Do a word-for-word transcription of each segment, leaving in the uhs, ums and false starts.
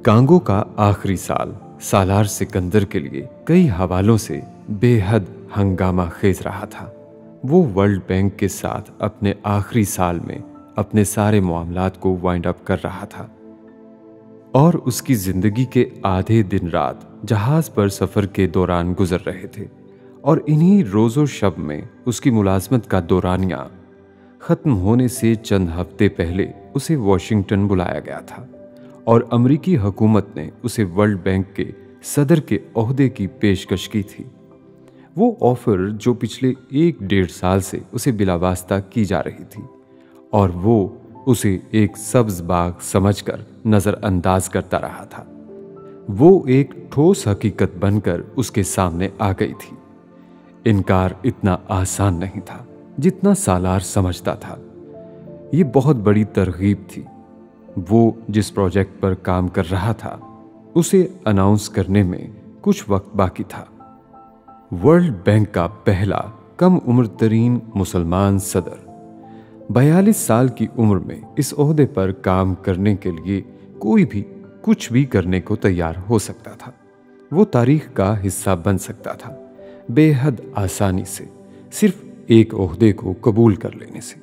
Congo का आखिरी साल सालार सिकंदर के लिए कई हवालों से बेहद हंगामा खेज रहा था। वो वर्ल्ड बैंक के साथ अपने आखिरी साल में अपने सारे मामलात को वाइंड अप कर रहा था और उसकी जिंदगी के आधे दिन रात जहाज पर सफर के दौरान गुजर रहे थे और इन्हीं रोजो शब में उसकी मुलाजमत का दौरानिया खत्म होने से चंद हफ्ते पहले उसे वॉशिंगटन बुलाया गया था और अमरीकी हुकूमत ने उसे वर्ल्ड बैंक के सदर के ओहदे की पेशकश की थी। वो ऑफर जो पिछले एक डेढ़ साल से उसे बिलावास्ता की जा रही थी और वो उसे एक सब्ज बाग समझकर नजरअंदाज करता रहा था, वो एक ठोस हकीकत बनकर उसके सामने आ गई थी। इनकार इतना आसान नहीं था जितना सालार समझता था। ये बहुत बड़ी तरगीब थी। वो जिस प्रोजेक्ट पर काम कर रहा था उसे अनाउंस करने में कुछ वक्त बाकी था। वर्ल्ड बैंक का पहला कम उम्र तरीन मुसलमान सदर बयालीस साल की उम्र में इस ओहदे पर काम करने के लिए कोई भी कुछ भी करने को तैयार हो सकता था। वो तारीख का हिस्सा बन सकता था बेहद आसानी से, सिर्फ एक ओहदे को कबूल कर लेने से।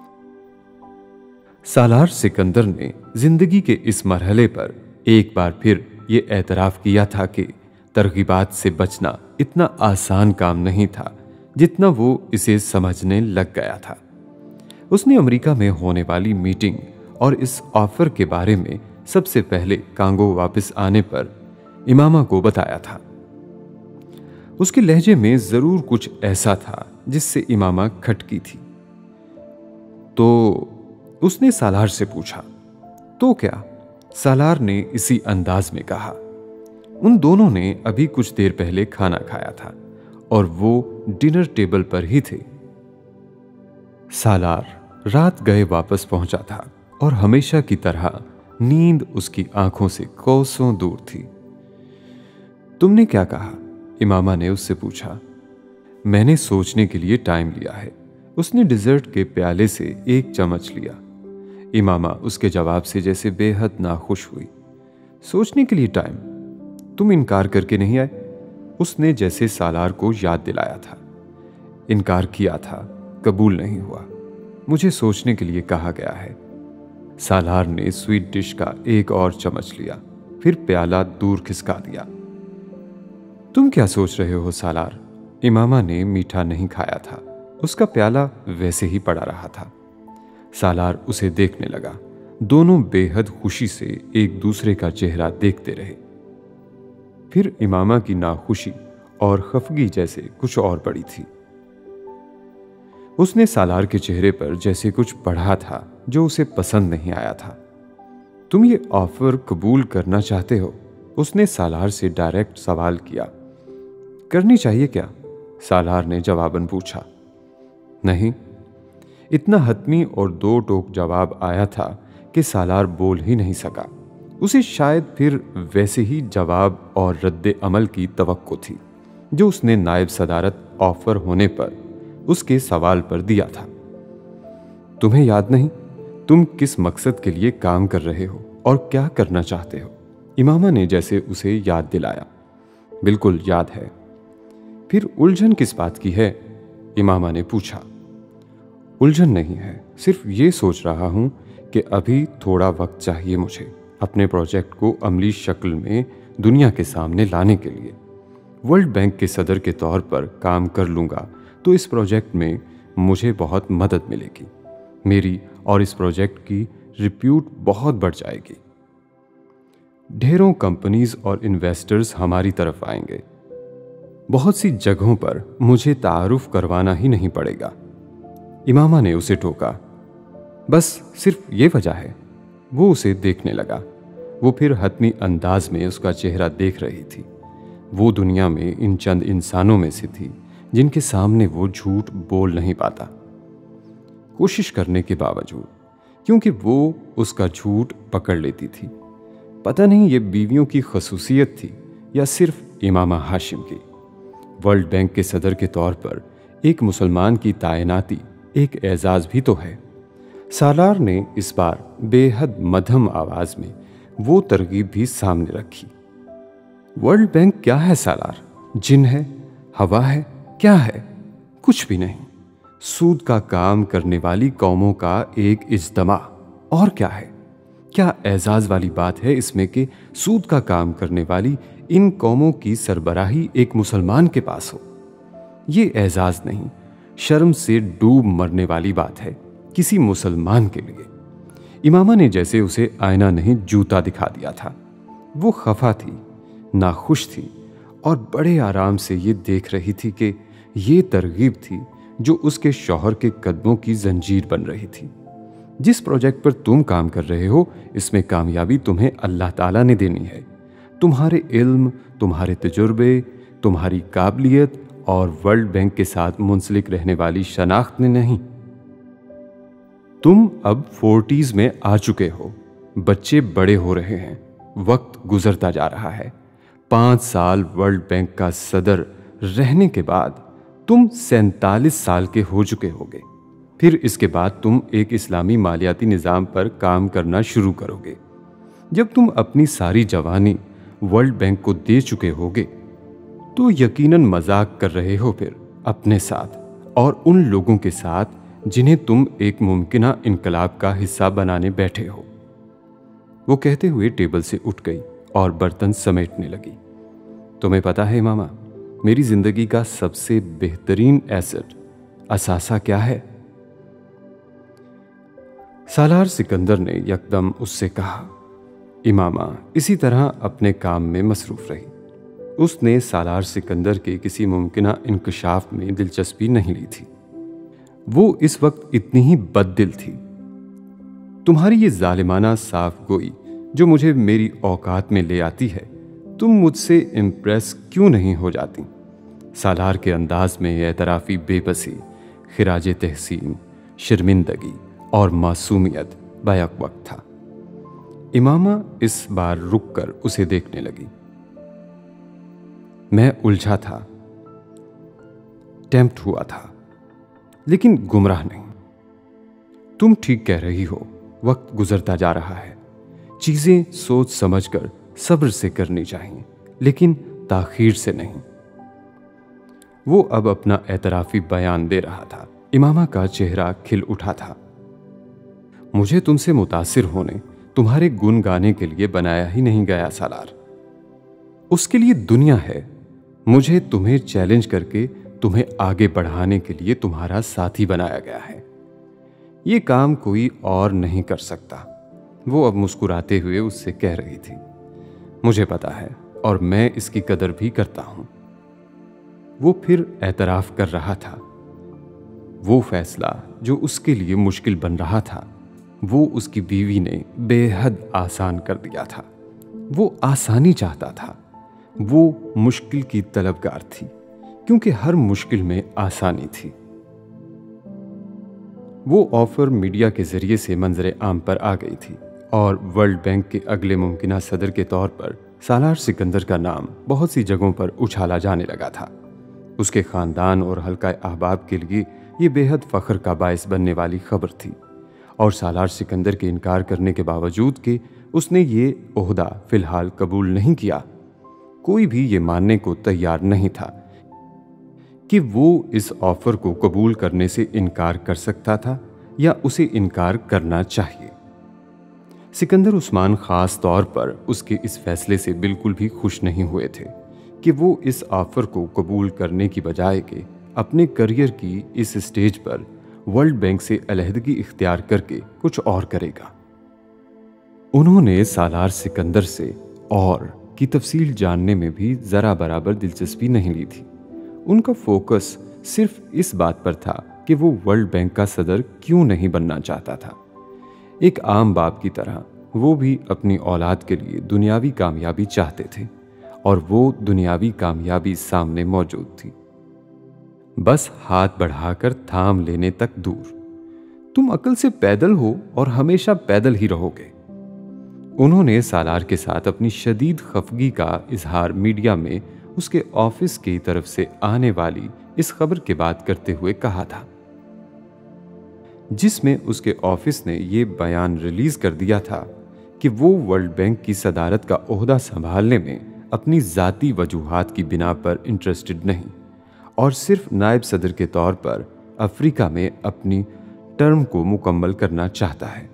सालार सिकंदर ने जिंदगी के इस मरहले पर एक बार फिर ये एतराफ़ किया था कि तरगीबात से बचना इतना आसान काम नहीं था जितना वो इसे समझने लग गया था। उसने अमेरिका में होने वाली मीटिंग और इस ऑफर के बारे में सबसे पहले कांगो वापस आने पर इमामा को बताया था। उसके लहजे में जरूर कुछ ऐसा था जिससे इमामा खटकी थी। तो उसने सालार से पूछा, तो क्या? सालार ने इसी अंदाज में कहा। उन दोनों ने अभी कुछ देर पहले खाना खाया था और वो डिनर टेबल पर ही थे। सालार रात गए वापस पहुंचा था और हमेशा की तरह नींद उसकी आंखों से कोसों दूर थी। तुमने क्या कहा? इमामा ने उससे पूछा। मैंने सोचने के लिए टाइम लिया है। उसने डिजर्ट के प्याले से एक चम्मच लिया। इमामा उसके जवाब से जैसे बेहद नाखुश हुई। सोचने के लिए टाइम? तुम इनकार करके नहीं आए? उसने जैसे सालार को याद दिलाया था। इनकार किया था, कबूल नहीं हुआ। मुझे सोचने के लिए कहा गया है। सालार ने स्वीट डिश का एक और चम्मच लिया, फिर प्याला दूर खिसका दिया। तुम क्या सोच रहे हो सालार? इमामा ने मीठा नहीं खाया था। उसका प्याला वैसे ही पड़ा रहा था। सालार उसे देखने लगा। दोनों बेहद खुशी से एक दूसरे का चेहरा देखते रहे। फिर इमामा की नाखुशी और खफगी जैसे कुछ और बड़ी थी। उसने सालार के चेहरे पर जैसे कुछ पढ़ा था जो उसे पसंद नहीं आया था। तुम ये ऑफर कबूल करना चाहते हो? उसने सालार से डायरेक्ट सवाल किया। करनी चाहिए क्या? सालार ने जवाबन पूछा। नहीं। इतना हतमी और दो टोक जवाब आया था कि सालार बोल ही नहीं सका। उसे शायद फिर वैसे ही जवाब और रद्द अमल की तवक्को थी जो उसने नायब सदारत ऑफर होने पर उसके सवाल पर दिया था। तुम्हें याद नहीं तुम किस मकसद के लिए काम कर रहे हो और क्या करना चाहते हो? इमामा ने जैसे उसे याद दिलाया। बिल्कुल याद है। फिर उलझन किस बात की है? इमामा ने पूछा। उलझन नहीं है, सिर्फ ये सोच रहा हूं कि अभी थोड़ा वक्त चाहिए मुझे अपने प्रोजेक्ट को अमली शक्ल में दुनिया के सामने लाने के लिए। वर्ल्ड बैंक के सदर के तौर पर काम कर लूंगा तो इस प्रोजेक्ट में मुझे बहुत मदद मिलेगी। मेरी और इस प्रोजेक्ट की रिप्यूट बहुत बढ़ जाएगी। ढेरों कंपनीज और इन्वेस्टर्स हमारी तरफ आएंगे। बहुत सी जगहों पर मुझे तारुफ करवाना ही नहीं पड़ेगा। इमामा ने उसे टोका। बस सिर्फ ये वजह है? वो उसे देखने लगा। वो फिर हतमी अंदाज में उसका चेहरा देख रही थी। वो दुनिया में इन चंद इंसानों में से थी जिनके सामने वो झूठ बोल नहीं पाता, कोशिश करने के बावजूद, क्योंकि वो उसका झूठ पकड़ लेती थी। पता नहीं ये बीवियों की खसूसियत थी या सिर्फ इमामा हाशिम की। वर्ल्ड बैंक के सदर के तौर पर एक मुसलमान की तायनाती एक एजाज भी तो है। सालार ने इस बार बेहद मध्यम आवाज में वो तरगीब भी सामने रखी। वर्ल्ड बैंक क्या है सालार? जिन है? हवा है? क्या है? कुछ भी नहीं। सूद का काम करने वाली कौमों का एक इज्तमा। और क्या है? क्या एजाज वाली बात है इसमें कि सूद का काम करने वाली इन कौमों की सरबराही एक मुसलमान के पास हो? ये एजाज नहीं, शर्म से डूब मरने वाली बात है किसी मुसलमान के लिए। इमामा ने जैसे उसे आईना नहीं जूता दिखा दिया था। वो खफा थी, नाखुश थी और बड़े आराम से ये देख रही थी कि ये तरगीब थी जो उसके शौहर के कदमों की जंजीर बन रही थी। जिस प्रोजेक्ट पर तुम काम कर रहे हो इसमें कामयाबी तुम्हें अल्लाह ताला ने देनी है। तुम्हारे इल्म, तुम्हारे तजुर्बे, तुम्हारी काबिलियत और वर्ल्ड बैंक के साथ मुंसलिक रहने वाली शनाख्त ने नहीं। तुम अब फोर्टीज में आ चुके हो, बच्चे बड़े हो रहे हैं, वक्त गुजरता जा रहा है। पांच साल वर्ल्ड बैंक का सदर रहने के बाद तुम सैंतालीस साल के हो चुके होगे। फिर इसके बाद तुम एक इस्लामी मालियाती निज़ाम पर काम करना शुरू करोगे। जब तुम अपनी सारी जवानी वर्ल्ड बैंक को दे चुके होगे तो यकीनन मजाक कर रहे हो फिर अपने साथ और उन लोगों के साथ जिन्हें तुम एक मुमकिना इनकलाब का हिस्सा बनाने बैठे हो। वो कहते हुए टेबल से उठ गई और बर्तन समेटने लगी। तुम्हें पता है मामा, मेरी जिंदगी का सबसे बेहतरीन एसेट असासा क्या है? सालार सिकंदर ने यकदम उससे कहा। इमामा इसी तरह अपने काम में मसरूफ रही। उसने सालार सिकंदर के किसी मुमकिना इंकशाफ में दिलचस्पी नहीं ली थी। वो इस वक्त इतनी ही बददिल थी। तुम्हारी ये जालिमाना साफ गोई जो मुझे मेरी औकात में ले आती है, तुम मुझसे इम्प्रेस क्यों नहीं हो जाती? सालार के अंदाज में एतराफ़ी बेबसी, खिराज तहसीन, शर्मिंदगी और मासूमियत बैक वक्त था। इमामा इस बार रुक कर उसे देखने लगी। मैं उलझा था, टेम्प्ट हुआ था, लेकिन गुमराह नहीं। तुम ठीक कह रही हो, वक्त गुजरता जा रहा है। चीजें सोच समझकर सब्र से करनी चाहिए, लेकिन ताखीर से नहीं। वो अब अपना एतराफी बयान दे रहा था। इमामा का चेहरा खिल उठा था। मुझे तुमसे मुतासिर होने, तुम्हारे गुण गाने के लिए बनाया ही नहीं गया सालार। उसके लिए दुनिया है। मुझे तुम्हें चैलेंज करके तुम्हें आगे बढ़ाने के लिए तुम्हारा साथी बनाया गया है। ये काम कोई और नहीं कर सकता। वो अब मुस्कुराते हुए उससे कह रही थी। मुझे पता है और मैं इसकी कदर भी करता हूं। वो फिर एतराफ कर रहा था। वो फैसला जो उसके लिए मुश्किल बन रहा था, वो उसकी बीवी ने बेहद आसान कर दिया था। वो आसानी चाहता था। वो मुश्किल की तलबगार थी, क्योंकि हर मुश्किल में आसानी थी। वो ऑफर मीडिया के जरिए से मंजरे आम पर आ गई थी और वर्ल्ड बैंक के अगले मुमकिना सदर के तौर पर सालार सिकंदर का नाम बहुत सी जगहों पर उछाला जाने लगा था। उसके खानदान और हल्का अहबाब के लिए ये बेहद फख्र का बायस बनने वाली खबर थी और सालार सिकंदर के इनकार करने के बावजूद कि उसने ये ओहदा फिलहाल कबूल नहीं किया, कोई भी ये मानने को तैयार नहीं था कि वो इस ऑफर को कबूल करने से इनकार कर सकता था या उसे इनकार करना चाहिए। सिकंदर उस्मान खास तौर पर उसके इस फैसले से बिल्कुल भी खुश नहीं हुए थे कि वो इस ऑफर को कबूल करने की बजाय के अपने करियर की इस स्टेज पर वर्ल्ड बैंक से अलहदगी इख्तियार करके कुछ और करेगा। उन्होंने सालार सिकंदर से और की तफसील जानने में भी जरा बराबर दिलचस्पी नहीं ली थी। उनका फोकस सिर्फ इस बात पर था कि वो वर्ल्ड बैंक का सदर क्यों नहीं बनना चाहता था। एक आम बाप की तरह वो भी अपनी औलाद के लिए दुनियावी कामयाबी चाहते थे और वो दुनियावी कामयाबी सामने मौजूद थी, बस हाथ बढ़ाकर थाम लेने तक दूर। तुम अकल से पैदल हो और हमेशा पैदल ही रहोगे। उन्होंने सालार के साथ अपनी शदीद खफगी का इजहार मीडिया में उसके ऑफिस की तरफ से आने वाली इस खबर के बाद करते हुए कहा था, जिसमें उसके ऑफिस ने यह बयान रिलीज कर दिया था कि वो वर्ल्ड बैंक की सदारत का ओहदा संभालने में अपनी ज़ाती वजूहात की बिना पर इंटरेस्टेड नहीं और सिर्फ नायब सदर के तौर पर अफ्रीका में अपनी टर्म को मुकम्मल करना चाहता है।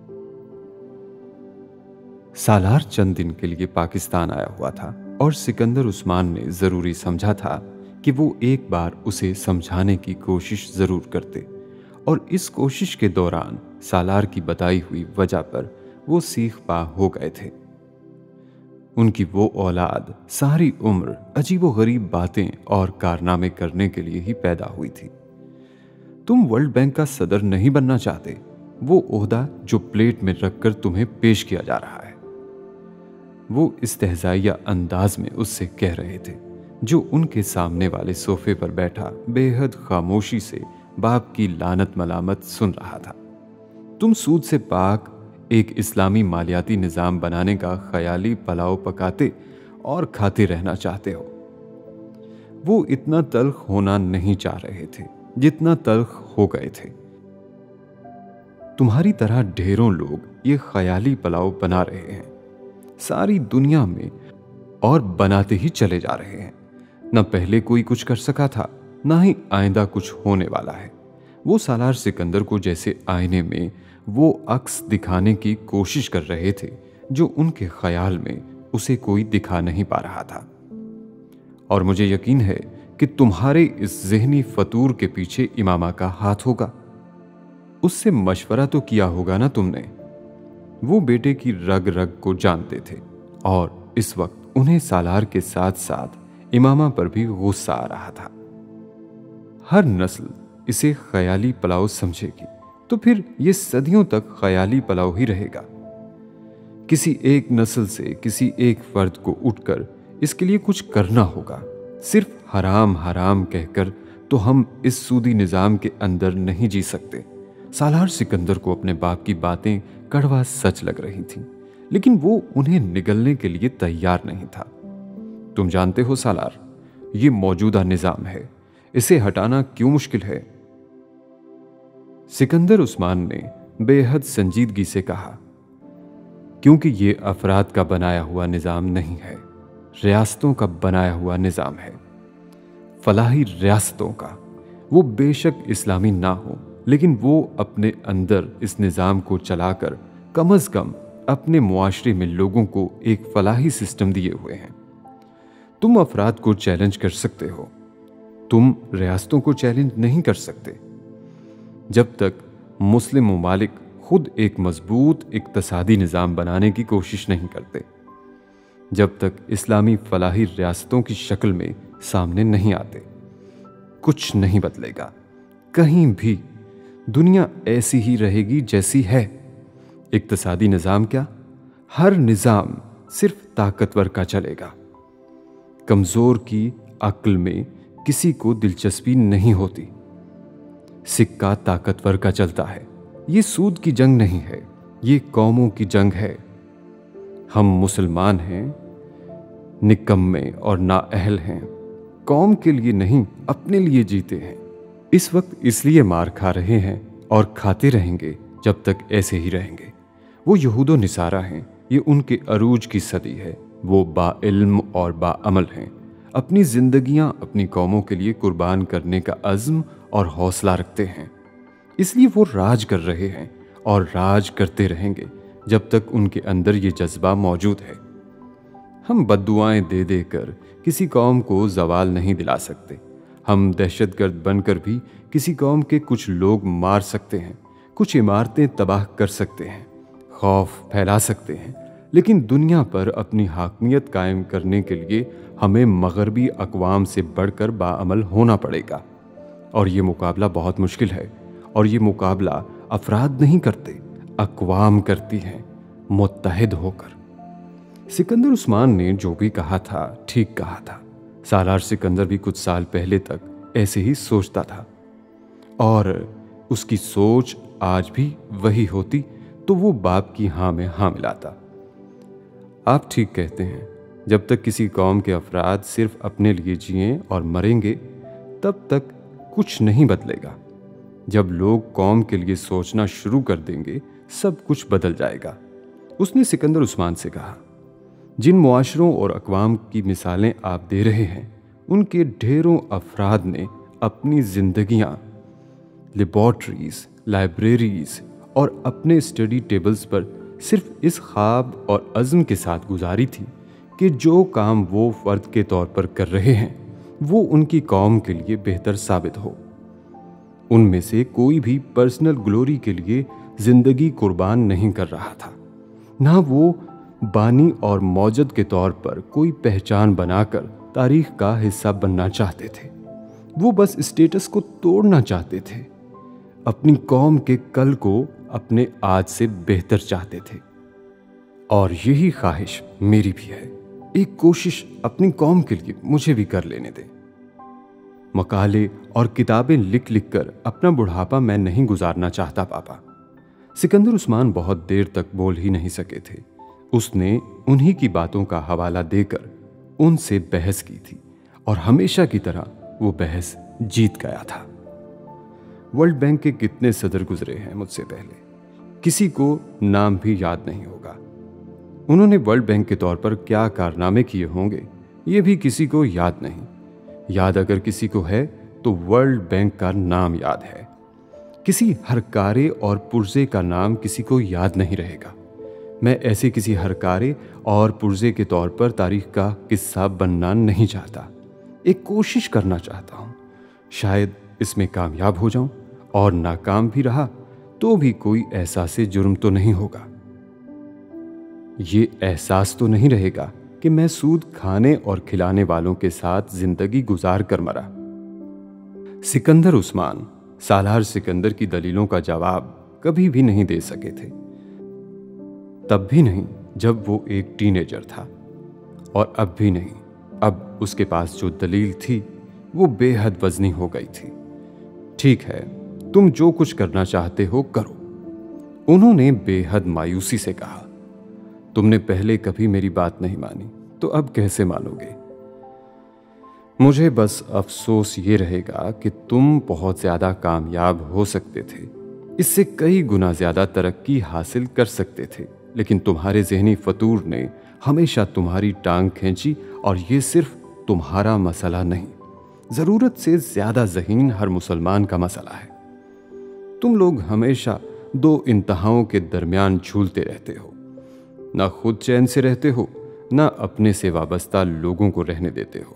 सालार चंद दिन के लिए पाकिस्तान आया हुआ था और सिकंदर उस्मान ने ज़रूरी समझा था कि वो एक बार उसे समझाने की कोशिश ज़रूर करते और इस कोशिश के दौरान सालार की बताई हुई वजह पर वो सीख पा हो गए थे। उनकी वो औलाद सारी उम्र अजीबोगरीब बातें और कारनामे करने के लिए ही पैदा हुई थी। तुम वर्ल्ड बैंक का सदर नहीं बनना चाहते, वो ओहदा जो प्लेट में रखकर तुम्हें पेश किया जा रहा है, वो इस्तेहज़ाइया अंदाज में उससे कह रहे थे, जो उनके सामने वाले सोफे पर बैठा बेहद खामोशी से बाप की लानत मलामत सुन रहा था। तुम सूद से पाक एक इस्लामी मालियाती निज़ाम बनाने का ख्याली पलाव पकाते और खाते रहना चाहते हो। वो इतना तल्ख होना नहीं चाह रहे थे जितना तल्ख हो गए थे। तुम्हारी तरह ढेरों लोग ये ख्याली पलाव बना रहे हैं सारी दुनिया में और बनाते ही चले जा रहे हैं। न पहले कोई कुछ कर सका था, ना ही आइंदा कुछ होने वाला है। वो सालार सिकंदर को जैसे आईने में वो अक्स दिखाने की कोशिश कर रहे थे जो उनके ख्याल में उसे कोई दिखा नहीं पा रहा था। और मुझे यकीन है कि तुम्हारे इस ज़हनी फतूर के पीछे इमामा का हाथ होगा। उससे मशवरा तो किया होगा ना तुमने। वो बेटे की रग रग को जानते थे और इस वक्त उन्हें सालार के साथ साथ इमामा पर भी गुस्सा आ रहा था। हर नस्ल इसे ख्याली पलाव समझेगी तो फिर ये सदियों तक ख्याली पलाव ही रहेगा। किसी एक नस्ल से किसी एक फर्द को उठकर इसके लिए कुछ करना होगा। सिर्फ हराम हराम कहकर तो हम इस सूदी निज़ाम के अंदर नहीं जी सकते। सालार सिकंदर को अपने बाप की बातें कड़वा सच लग रही थीं, लेकिन वो उन्हें निगलने के लिए तैयार नहीं था। तुम जानते हो सालार, ये मौजूदा निज़ाम है, इसे हटाना क्यों मुश्किल है? सिकंदर उस्मान ने बेहद संजीदगी से कहा, क्योंकि ये अफराद का बनाया हुआ निज़ाम नहीं है, रियासतों का बनाया हुआ निज़ाम है। फलाही रियासतों का। वो बेशक इस्लामी ना हो, लेकिन वो अपने अंदर इस निज़ाम को चलाकर कम अज़ कम अपने मुआशरे में लोगों को एक फलाही सिस्टम दिए हुए हैं। तुम अफराद को चैलेंज कर सकते हो, तुम रियासतों को चैलेंज नहीं कर सकते। जब तक मुस्लिम ममालिक खुद एक मजबूत इक्तसादी निज़ाम बनाने की कोशिश नहीं करते, जब तक इस्लामी फलाही रियासतों की शक्ल में सामने नहीं आते, कुछ नहीं बदलेगा। कहीं भी दुनिया ऐसी ही रहेगी जैसी है। इक्तसादी निज़ाम क्या, हर निज़ाम सिर्फ ताकतवर का चलेगा। कमज़ोर की अक्ल में किसी को दिलचस्पी नहीं होती। सिक्का ताकतवर का चलता है। ये सूद की जंग नहीं है, ये कौमों की जंग है। हम मुसलमान हैं, निकम्मे और नाअहल हैं, कौम के लिए नहीं अपने लिए जीते हैं। इस वक्त इसलिए मार खा रहे हैं और खाते रहेंगे जब तक ऐसे ही रहेंगे। वो यहूदो निसारा हैं, ये उनके अरूज की सदी है। वो बाइल्म और बाअमल हैं, अपनी जिंदगियां अपनी कौमों के लिए कुर्बान करने का अज़्म और हौसला रखते हैं। इसलिए वो राज कर रहे हैं और राज करते रहेंगे जब तक उनके अंदर ये जज्बा मौजूद है। हम बद्दुआएं दे देकर किसी कौम को जवाल नहीं दिला सकते। हम दहशतगर्द बनकर भी किसी कौम के कुछ लोग मार सकते हैं, कुछ इमारतें तबाह कर सकते हैं, खौफ फैला सकते हैं, लेकिन दुनिया पर अपनी हाकमियत कायम करने के लिए हमें मगरबी अक़वाम से बढ़कर बाअमल होना पड़ेगा। और ये मुकाबला बहुत मुश्किल है, और ये मुकाबला अफराद नहीं करते, अक़वाम करती हैं मुत्तहिद होकर। सिकंदर उस्मान ने जो भी कहा था ठीक कहा था। सालार सिकंदर भी कुछ साल पहले तक ऐसे ही सोचता था, और उसकी सोच आज भी वही होती तो वो बाप की हाँ में हाँ मिलाता। आप ठीक कहते हैं, जब तक किसी कौम के अफराद सिर्फ अपने लिए जिएं और मरेंगे तब तक कुछ नहीं बदलेगा। जब लोग कौम के लिए सोचना शुरू कर देंगे सब कुछ बदल जाएगा। उसने सिकंदर उस्मान से कहा, जिन मुआशरों और अक़वाम की मिसालें आप दे रहे हैं, उनके ढेरों अफराद ने अपनी जिंदगियां लेबॉर्ट्रीज, लाइब्रेरीज और अपने स्टडी टेबल्स पर सिर्फ इस ख्वाब और अज़्म के साथ गुजारी थी कि जो काम वो फ़र्द के तौर पर कर रहे हैं वो उनकी कौम के लिए बेहतर साबित हो। उनमें से कोई भी पर्सनल ग्लोरी के लिए ज़िंदगी कुर्बान नहीं कर रहा था, ना वो बानी और मौजद के तौर पर कोई पहचान बनाकर तारीख का हिस्सा बनना चाहते थे। वो बस स्टेटस को तोड़ना चाहते थे, अपनी कौम के कल को अपने आज से बेहतर चाहते थे। और यही ख्वाहिश मेरी भी है। एक कोशिश अपनी कौम के लिए मुझे भी कर लेने दे। मकाले और किताबें लिख लिख कर अपना बुढ़ापा मैं नहीं गुजारना चाहता पापा। सिकंदर उस्मान बहुत देर तक बोल ही नहीं सके थे। उसने उन्हीं की बातों का हवाला देकर उनसे बहस की थी और हमेशा की तरह वो बहस जीत गया था। वर्ल्ड बैंक के कितने सदर गुजरे हैं मुझसे पहले, किसी को नाम भी याद नहीं होगा। उन्होंने वर्ल्ड बैंक के तौर पर क्या कारनामे किए होंगे ये भी किसी को याद नहीं। याद अगर किसी को है तो वर्ल्ड बैंक का नाम याद है। किसी हरकारे और पुर्जे का नाम किसी को याद नहीं रहेगा। मैं ऐसे किसी हरकारे और पुर्जे के तौर पर तारीख का किस्सा बनना नहीं चाहता। एक कोशिश करना चाहता हूँ, शायद इसमें कामयाब हो जाऊं, और नाकाम भी रहा तो भी कोई एहसास जुर्म तो नहीं होगा। ये एहसास तो नहीं रहेगा कि मैं सूद खाने और खिलाने वालों के साथ जिंदगी गुजार कर मरा। सिकंदर उस्मान सालार सिकंदर की दलीलों का जवाब कभी भी नहीं दे सके थे, तब भी नहीं जब वो एक टीनेजर था, और अब भी नहीं। अब उसके पास जो दलील थी वो बेहद वजनी हो गई थी। ठीक है, तुम जो कुछ करना चाहते हो करो, उन्होंने बेहद मायूसी से कहा। तुमने पहले कभी मेरी बात नहीं मानी तो अब कैसे मानोगे? मुझे बस अफसोस ये रहेगा कि तुम बहुत ज्यादा कामयाब हो सकते थे, इससे कई गुना ज्यादा तरक्की हासिल कर सकते थे, लेकिन तुम्हारे जहनी फतूर ने हमेशा तुम्हारी टांग खींची, और ये सिर्फ तुम्हारा मसला नहीं, जरूरत से ज्यादा ज़हीन हर मुसलमान का मसला है। तुम लोग हमेशा दो इंतहाओं के दरमियान झूलते रहते हो, ना खुद चैन से रहते हो, ना अपने से वाबस्ता लोगों को रहने देते हो।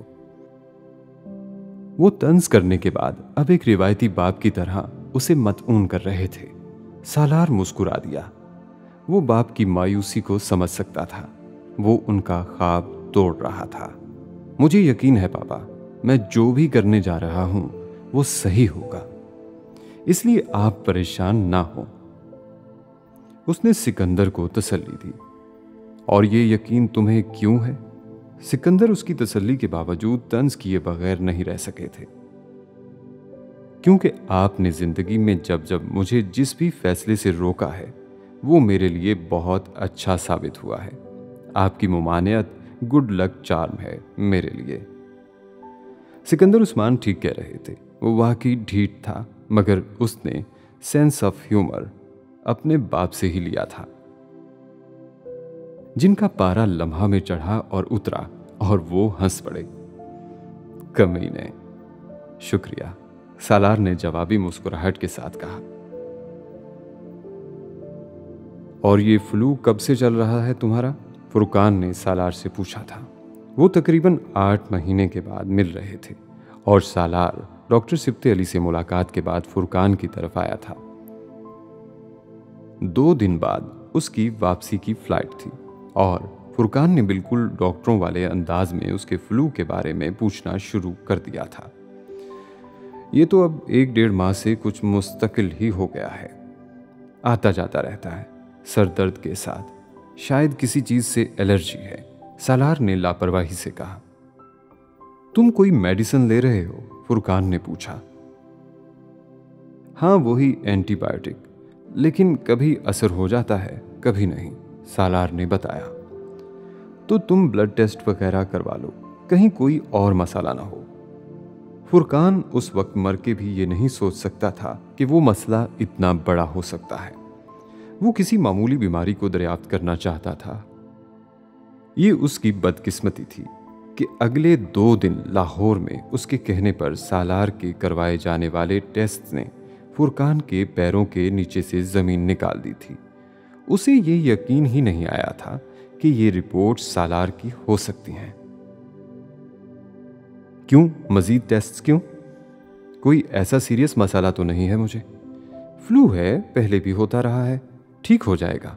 वो तंज करने के बाद अब एक रिवायती बाप की तरह उसे मतऊन कर रहे थे। सालार मुस्कुरा दिया। वो बाप की मायूसी को समझ सकता था। वो उनका ख्वाब तोड़ रहा था। मुझे यकीन है पापा, मैं जो भी करने जा रहा हूं वो सही होगा, इसलिए आप परेशान ना हो। उसने सिकंदर को तसल्ली दी। और ये यकीन तुम्हें क्यों है? सिकंदर उसकी तसल्ली के बावजूद तंज किए बगैर नहीं रह सके थे। क्योंकि आपने जिंदगी में जब जब मुझे जिस भी फैसले से रोका है वो मेरे लिए बहुत अच्छा साबित हुआ है। आपकी मुमानियत गुड लक चार्म है मेरे लिए। सिकंदर उस्मान ठीक कह रहे थे। वो वाकई ढीठ था, मगर उसने सेंस ऑफ ह्यूमर अपने बाप से ही लिया था, जिनका पारा लम्हा में चढ़ा और उतरा, और वो हंस पड़े। कमीने। शुक्रिया, सालार ने जवाबी मुस्कुराहट के साथ कहा। और ये फ्लू कब से चल रहा है तुम्हारा? फुरकान ने सालार से पूछा था। वो तकरीबन आठ महीने के बाद मिल रहे थे, और सालार डॉक्टर सिब्ते अली से मुलाकात के बाद फुरकान की तरफ आया था। दो दिन बाद उसकी वापसी की फ्लाइट थी, और फुरकान ने बिल्कुल डॉक्टरों वाले अंदाज में उसके फ्लू के बारे में पूछना शुरू कर दिया था। ये तो अब एक डेढ़ माह से कुछ मुस्तकिल ही हो गया है, आता जाता रहता है, सर दर्द के साथ, शायद किसी चीज से एलर्जी है। सालार ने लापरवाही से कहा। तुम कोई मेडिसिन ले रहे हो? फुरकान ने पूछा। हाँ, वही एंटीबायोटिक, लेकिन कभी असर हो जाता है कभी नहीं, सालार ने बताया। तो तुम ब्लड टेस्ट वगैरह करवा लो, कहीं कोई और मसला ना हो। फुरकान उस वक्त मर के भी ये नहीं सोच सकता था कि वो मसला इतना बड़ा हो सकता है। वो किसी मामूली बीमारी को दरियाफ्त करना चाहता था। ये उसकी बदकिस्मती थी कि अगले दो दिन लाहौर में उसके कहने पर सालार के करवाए जाने वाले टेस्ट ने फुरकान के पैरों के नीचे से ज़मीन निकाल दी थी। उसे ये यकीन ही नहीं आया था कि ये रिपोर्ट सालार की हो सकती हैं। क्यों मजीद टेस्ट्स क्यों? कोई ऐसा सीरियस मसाला तो नहीं है मुझे? फ्लू है, पहले भी होता रहा है, ठीक हो जाएगा।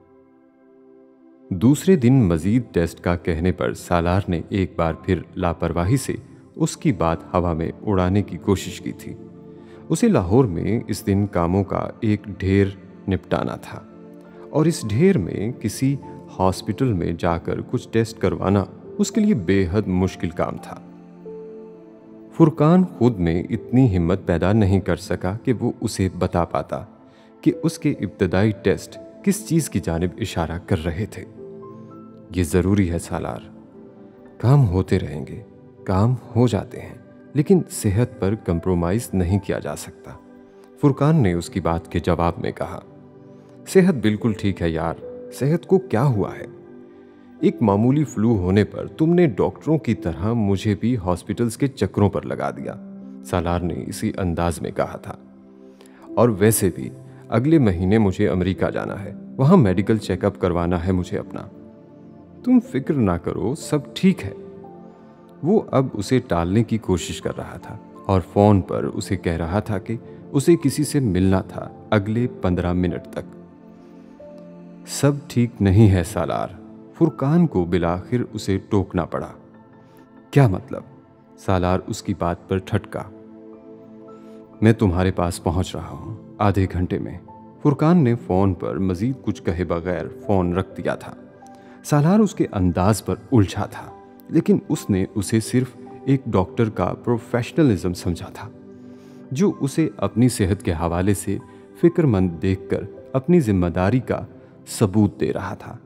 दूसरे दिन मजीद टेस्ट का कहने पर सालार ने एक बार फिर लापरवाही से उसकी बात हवा में उड़ाने की कोशिश की थी। उसे लाहौर में इस दिन कामों का एक ढेर निपटाना था और इस ढेर में किसी हॉस्पिटल में जाकर कुछ टेस्ट करवाना उसके लिए बेहद मुश्किल काम था। फुरकान खुद में इतनी हिम्मत पैदा नहीं कर सका कि वो उसे बता पाता कि उसके इब्तदाई टेस्ट किस चीज़ की जानिब इशारा कर रहे थे। ये ज़रूरी है सालार, काम होते रहेंगे, काम हो जाते हैं, लेकिन सेहत पर कंप्रोमाइज़ नहीं किया जा सकता। फुरकान ने उसकी बात के जवाब में कहा, सेहत बिल्कुल ठीक है यार, सेहत को क्या हुआ है? एक मामूली फ्लू होने पर तुमने डॉक्टरों की तरह मुझे भी हॉस्पिटल्स के चक्रों पर लगा दिया, सालार ने इसी अंदाज में कहा था। और वैसे भी अगले महीने मुझे अमेरिका जाना है, वहां मेडिकल चेकअप करवाना है मुझे अपना। तुम फिक्र ना करो, सब ठीक है। वो अब उसे टालने की कोशिश कर रहा था और फोन पर उसे कह रहा था कि उसे किसी से मिलना था अगले पंद्रह मिनट तक। सब ठीक नहीं है सालार, फुरकान को बिलाखिर उसे टोकना पड़ा। क्या मतलब? सालार उसकी बात पर ठटका। मैं तुम्हारे पास पहुंच रहा हूं आधे घंटे में। फुरकान ने फोन पर मजीद कुछ कहे बगैर फोन रख दिया था। सालार उसके अंदाज पर उलझा था, लेकिन उसने उसे सिर्फ एक डॉक्टर का प्रोफेशनलिज्म समझा था, जो उसे अपनी सेहत के हवाले से फिक्रमंद देखकर अपनी जिम्मेदारी का सबूत दे रहा था।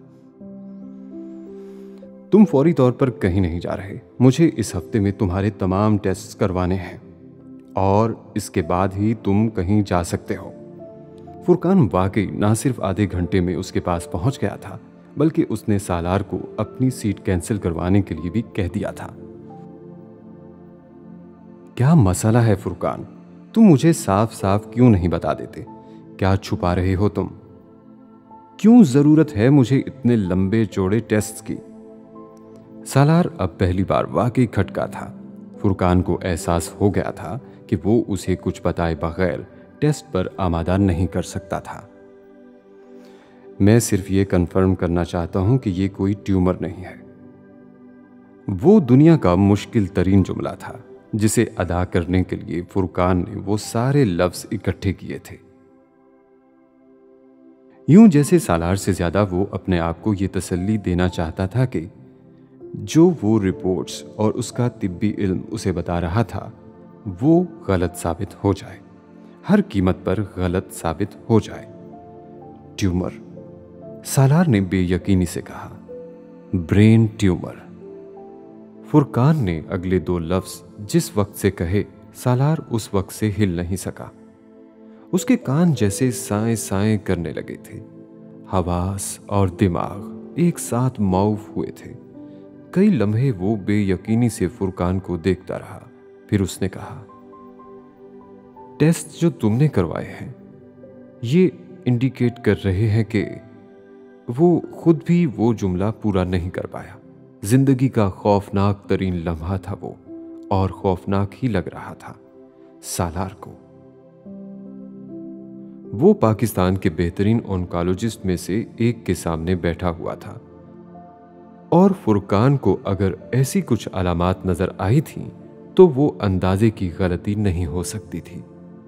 तुम फौरी तौर पर कहीं नहीं जा रहे, मुझे इस हफ्ते में तुम्हारे तमाम टेस्ट करवाने हैं और इसके बाद ही तुम कहीं जा सकते हो। फुरकान वाकई ना सिर्फ आधे घंटे में उसके पास पहुंच गया था, बल्कि उसने सालार को अपनी सीट कैंसिल करवाने के लिए भी कह दिया था। क्या मसला है फुरकान? तुम मुझे साफ साफ क्यों नहीं बता देते? क्या छुपा रहे हो तुम? क्यों जरूरत है मुझे इतने लंबे चौड़े टेस्ट की? सालार अब पहली बार वाकई खटका था। फुरकान को एहसास हो गया था कि वो उसे कुछ बताए बगैर टेस्ट पर आमादा नहीं कर सकता था। मैं सिर्फ ये कंफर्म करना चाहता हूं कि ये कोई ट्यूमर नहीं है। वो दुनिया का मुश्किल तरीन जुमला था जिसे अदा करने के लिए फुरकान ने वो सारे लफ्ज इकट्ठे किए थे। यूं जैसे सालार से ज्यादा वो अपने आप को ये तसल्ली देना चाहता था कि जो वो रिपोर्ट्स और उसका तिब्बी इल्म उसे बता रहा था वो गलत साबित हो जाए, हर कीमत पर गलत साबित हो जाए। ट्यूमर, सालार ने बेयकीनी से कहा। Brain tumour. फुरकान ने अगले दो लफ्ज जिस वक्त से कहे, सालार उस वक्त से हिल नहीं सका। उसके कान जैसे साए साए करने लगे थे। हवास और दिमाग एक साथ मौफ हुए थे। कई लम्हे वो बेयकीनी से फुरकान को देखता रहा, फिर उसने कहा, टेस्ट जो तुमने करवाए हैं ये इंडिकेट कर रहे हैं कि वो खुद भी वो जुमला पूरा नहीं कर पाया। जिंदगी का खौफनाक तरीन लम्हा था वो, और खौफनाक ही लग रहा था सालार को। वो पाकिस्तान के बेहतरीन ऑन्कोलॉजिस्ट में से एक के सामने बैठा हुआ था और फुरकान को अगर ऐसी कुछ अलामात नजर आई थी तो वो अंदाजे की गलती नहीं हो सकती थी।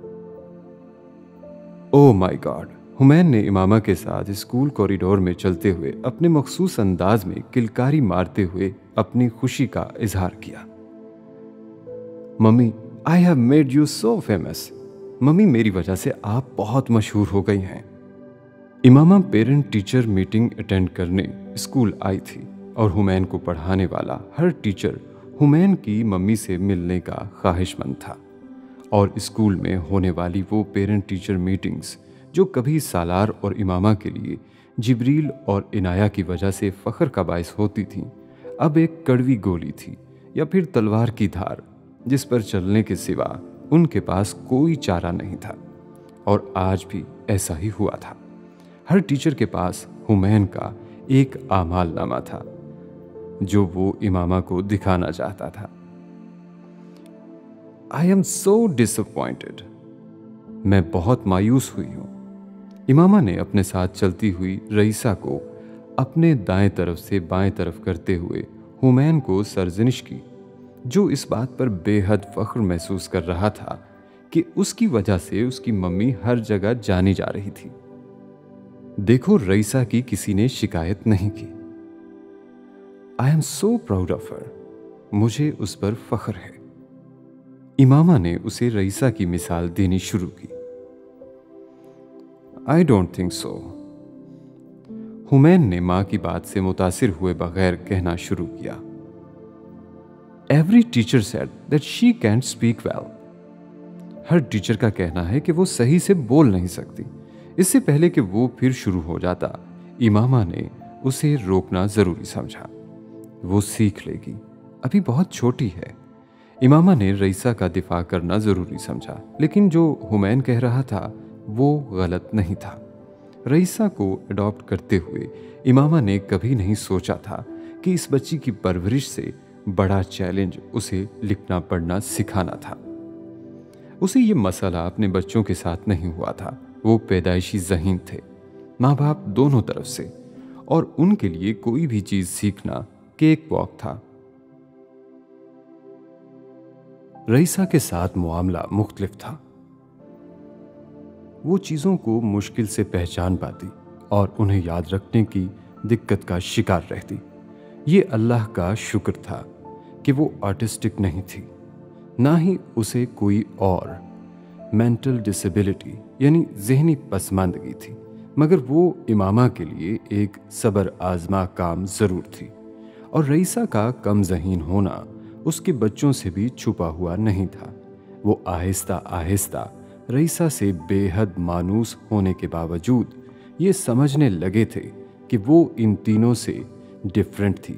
Oh my God! हुमैन ने इमामा के साथ स्कूल कॉरिडोर में चलते हुए अपने मखसूस अंदाज में किलकारी मारते हुए अपनी खुशी का इजहार किया। Mummy, I have made you so famous. Mummy, मेरी वजह से आप बहुत मशहूर हो गई हैं। Imama parent teacher meeting attend करने स्कूल आई थी और हुमैन को पढ़ाने वाला हर टीचर हुमैन की मम्मी से मिलने का ख्वाहिशमंद था। और स्कूल में होने वाली वो पेरेंट टीचर मीटिंग्स जो कभी सालार और इमामा के लिए जिब्रील और इनाया की वजह से फ़ख्र का बायस होती थीं, अब एक कड़वी गोली थी या फिर तलवार की धार जिस पर चलने के सिवा उनके पास कोई चारा नहीं था। और आज भी ऐसा ही हुआ था। हर टीचर के पास हुमैन का एक आमाल नामा था जो वो इमामा को दिखाना चाहता था। I am so disappointed. मैं बहुत मायूस हुई हूं। इमामा ने अपने साथ चलती हुई रईसा को अपने दाएं तरफ से बाएं तरफ करते हुए हुमैन को सरजनिश की, जो इस बात पर बेहद फख्र महसूस कर रहा था कि उसकी वजह से उसकी मम्मी हर जगह जानी जा रही थी। देखो, रईसा की किसी ने शिकायत नहीं की। I am so proud of her. मुझे उस पर फख्र है। इमामा ने उसे रईसा की मिसाल देनी शुरू की। I don't think so. Hamin ने मां की बात से मुतासिर हुए बगैर कहना शुरू किया। Every teacher said that she can't speak well. हर टीचर का कहना है कि वो सही से बोल नहीं सकती। इससे पहले कि वो फिर शुरू हो जाता, इमामा ने उसे रोकना जरूरी समझा। वो सीख लेगी, अभी बहुत छोटी है। इमामा ने रईसा का दिफा करना जरूरी समझा, लेकिन जो हुमैन कह रहा था वो गलत नहीं था। रईसा को अडॉप्ट करते हुए इमामा ने कभी नहीं सोचा था कि इस बच्ची की परवरिश से बड़ा चैलेंज उसे लिखना पढ़ना सिखाना था। उसे ये मसला अपने बच्चों के साथ नहीं हुआ था। वो पैदाइशी ज़हीन थे, माँ बाप दोनों तरफ से, और उनके लिए कोई भी चीज सीखना केक वॉक था। रईसा के साथ मामला मुख्तलिफ था। वो चीजों को मुश्किल से पहचान पाती और उन्हें याद रखने की दिक्कत का शिकार रहती। ये अल्लाह का शुक्र था कि वो ऑटिस्टिक नहीं थी, ना ही उसे कोई और मेंटल डिसेबिलिटी यानी जहनी पसमानदगी थी, मगर वो इमामा के लिए एक सबर आजमा काम जरूर थी। और रईसा का कम ज़हीन होना उसके बच्चों से भी छुपा हुआ नहीं था। वो आहिस्ता आहिस्ता रईसा से बेहद मानूस होने के बावजूद ये समझने लगे थे कि वो इन तीनों से डिफरेंट थी।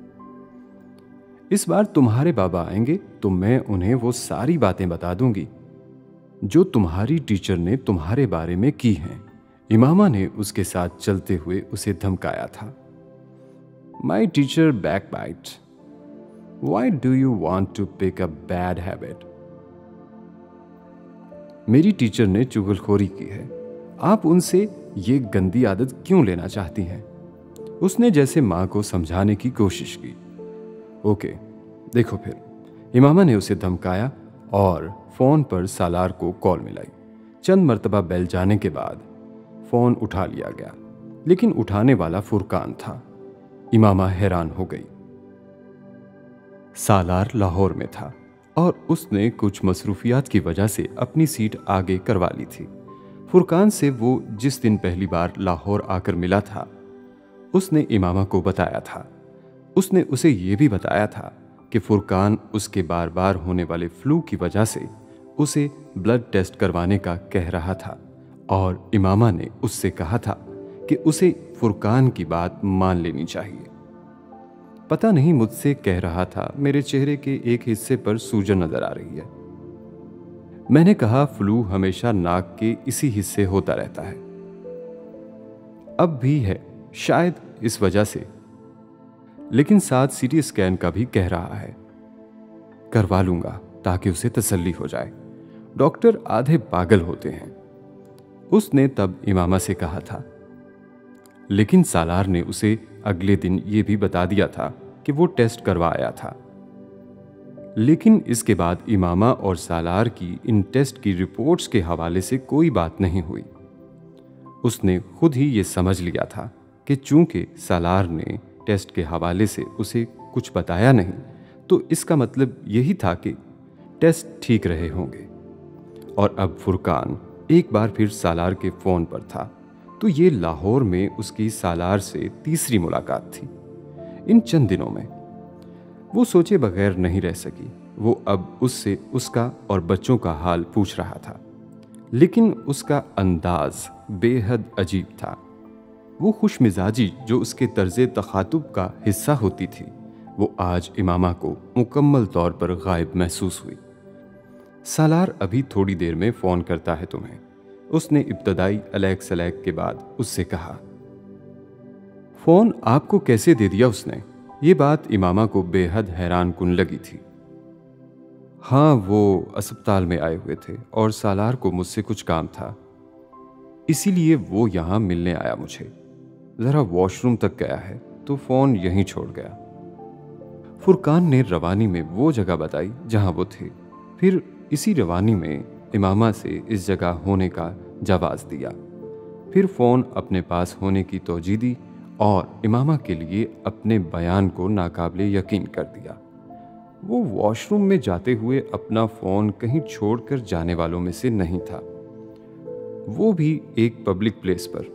इस बार तुम्हारे बाबा आएंगे तो मैं उन्हें वो सारी बातें बता दूंगी जो तुम्हारी टीचर ने तुम्हारे बारे में की हैं। इमामा ने उसके साथ चलते हुए उसे धमकाया था। My teacher backbite. Why do you want to pick a bad habit. मेरी टीचर ने चुगलखोरी की है, आप उनसे ये गंदी आदत क्यों लेना चाहती हैं? उसने जैसे मां को समझाने की कोशिश की। ओके, देखो फिर। इमामा ने उसे धमकाया और फोन पर सालार को कॉल मिलाई। चंद मर्तबा बेल जाने के बाद फोन उठा लिया गया, लेकिन उठाने वाला फुरकान था। इमामा हैरान हो गई। सालार लाहौर में था और उसने कुछ मसरूफियात की वजह से अपनी सीट आगे करवा ली थी। फुरकान से वो जिस दिन पहली बार लाहौर आकर मिला था, उसने इमामा को बताया था। उसने उसे ये भी बताया था कि फुरकान उसके बार बार होने वाले फ्लू की वजह से उसे ब्लड टेस्ट करवाने का कह रहा था, और इमामा ने उससे कहा था कि उसे फुरकान की बात मान लेनी चाहिए। पता नहीं मुझसे कह रहा था, मेरे चेहरे के एक हिस्से पर सूजन नजर आ रही है। मैंने कहा, फ्लू हमेशा नाक के इसी हिस्से होता रहता है, अब भी है, शायद इस वजह से, लेकिन साथ सीटी स्कैन का भी कह रहा है। करवा लूंगा ताकि उसे तसल्ली हो जाए। डॉक्टर आधे पागल होते हैं, उसने तब इमामा से कहा था। लेकिन सालार ने उसे अगले दिन ये भी बता दिया था कि वो टेस्ट करवा आया था। लेकिन इसके बाद इमामा और सालार की इन टेस्ट की रिपोर्ट्स के हवाले से कोई बात नहीं हुई। उसने खुद ही ये समझ लिया था कि चूंकि सालार ने टेस्ट के हवाले से उसे कुछ बताया नहीं, तो इसका मतलब यही था कि टेस्ट ठीक रहे होंगे। और अब फुरकान एक बार फिर सालार के फ़ोन पर था, तो ये लाहौर में उसकी सालार से तीसरी मुलाकात थी। इन चंद दिनों में वो सोचे बगैर नहीं रह सकी। वो अब उससे उसका और बच्चों का हाल पूछ रहा था, लेकिन उसका अंदाज बेहद अजीब था। वो खुश मिजाजी जो उसके तर्ज़े तखातुब का हिस्सा होती थी, वो आज इमामा को मुकम्मल तौर पर गायब महसूस हुई। सालार अभी थोड़ी देर में फ़ोन करता है तुम्हें, उसने इब्तदाई अलैक सलैक के बाद उससे कहा। फ़ोन आपको कैसे दे दिया उसने? ये बात इमामा को बेहद हैरान कुन लगी थी। हाँ, वो अस्पताल में आए हुए थे और सालार को मुझसे कुछ काम था, इसीलिए वो यहाँ मिलने आया मुझे। ज़रा वॉशरूम तक गया है तो फ़ोन यहीं छोड़ गया। फुरकान ने रवानी में वो जगह बताई जहाँ वो थे। फिर इसी रवानी में इमामा से इस जगह होने का जवाज़ दिया। फिर फ़ोन अपने पास होने की तौजीह दी और इमामा के लिए अपने बयान को नाकाबिले यकीन कर दिया। वो वॉशरूम में जाते हुए अपना फ़ोन कहीं छोड़कर जाने वालों में से नहीं था, वो भी एक पब्लिक प्लेस पर।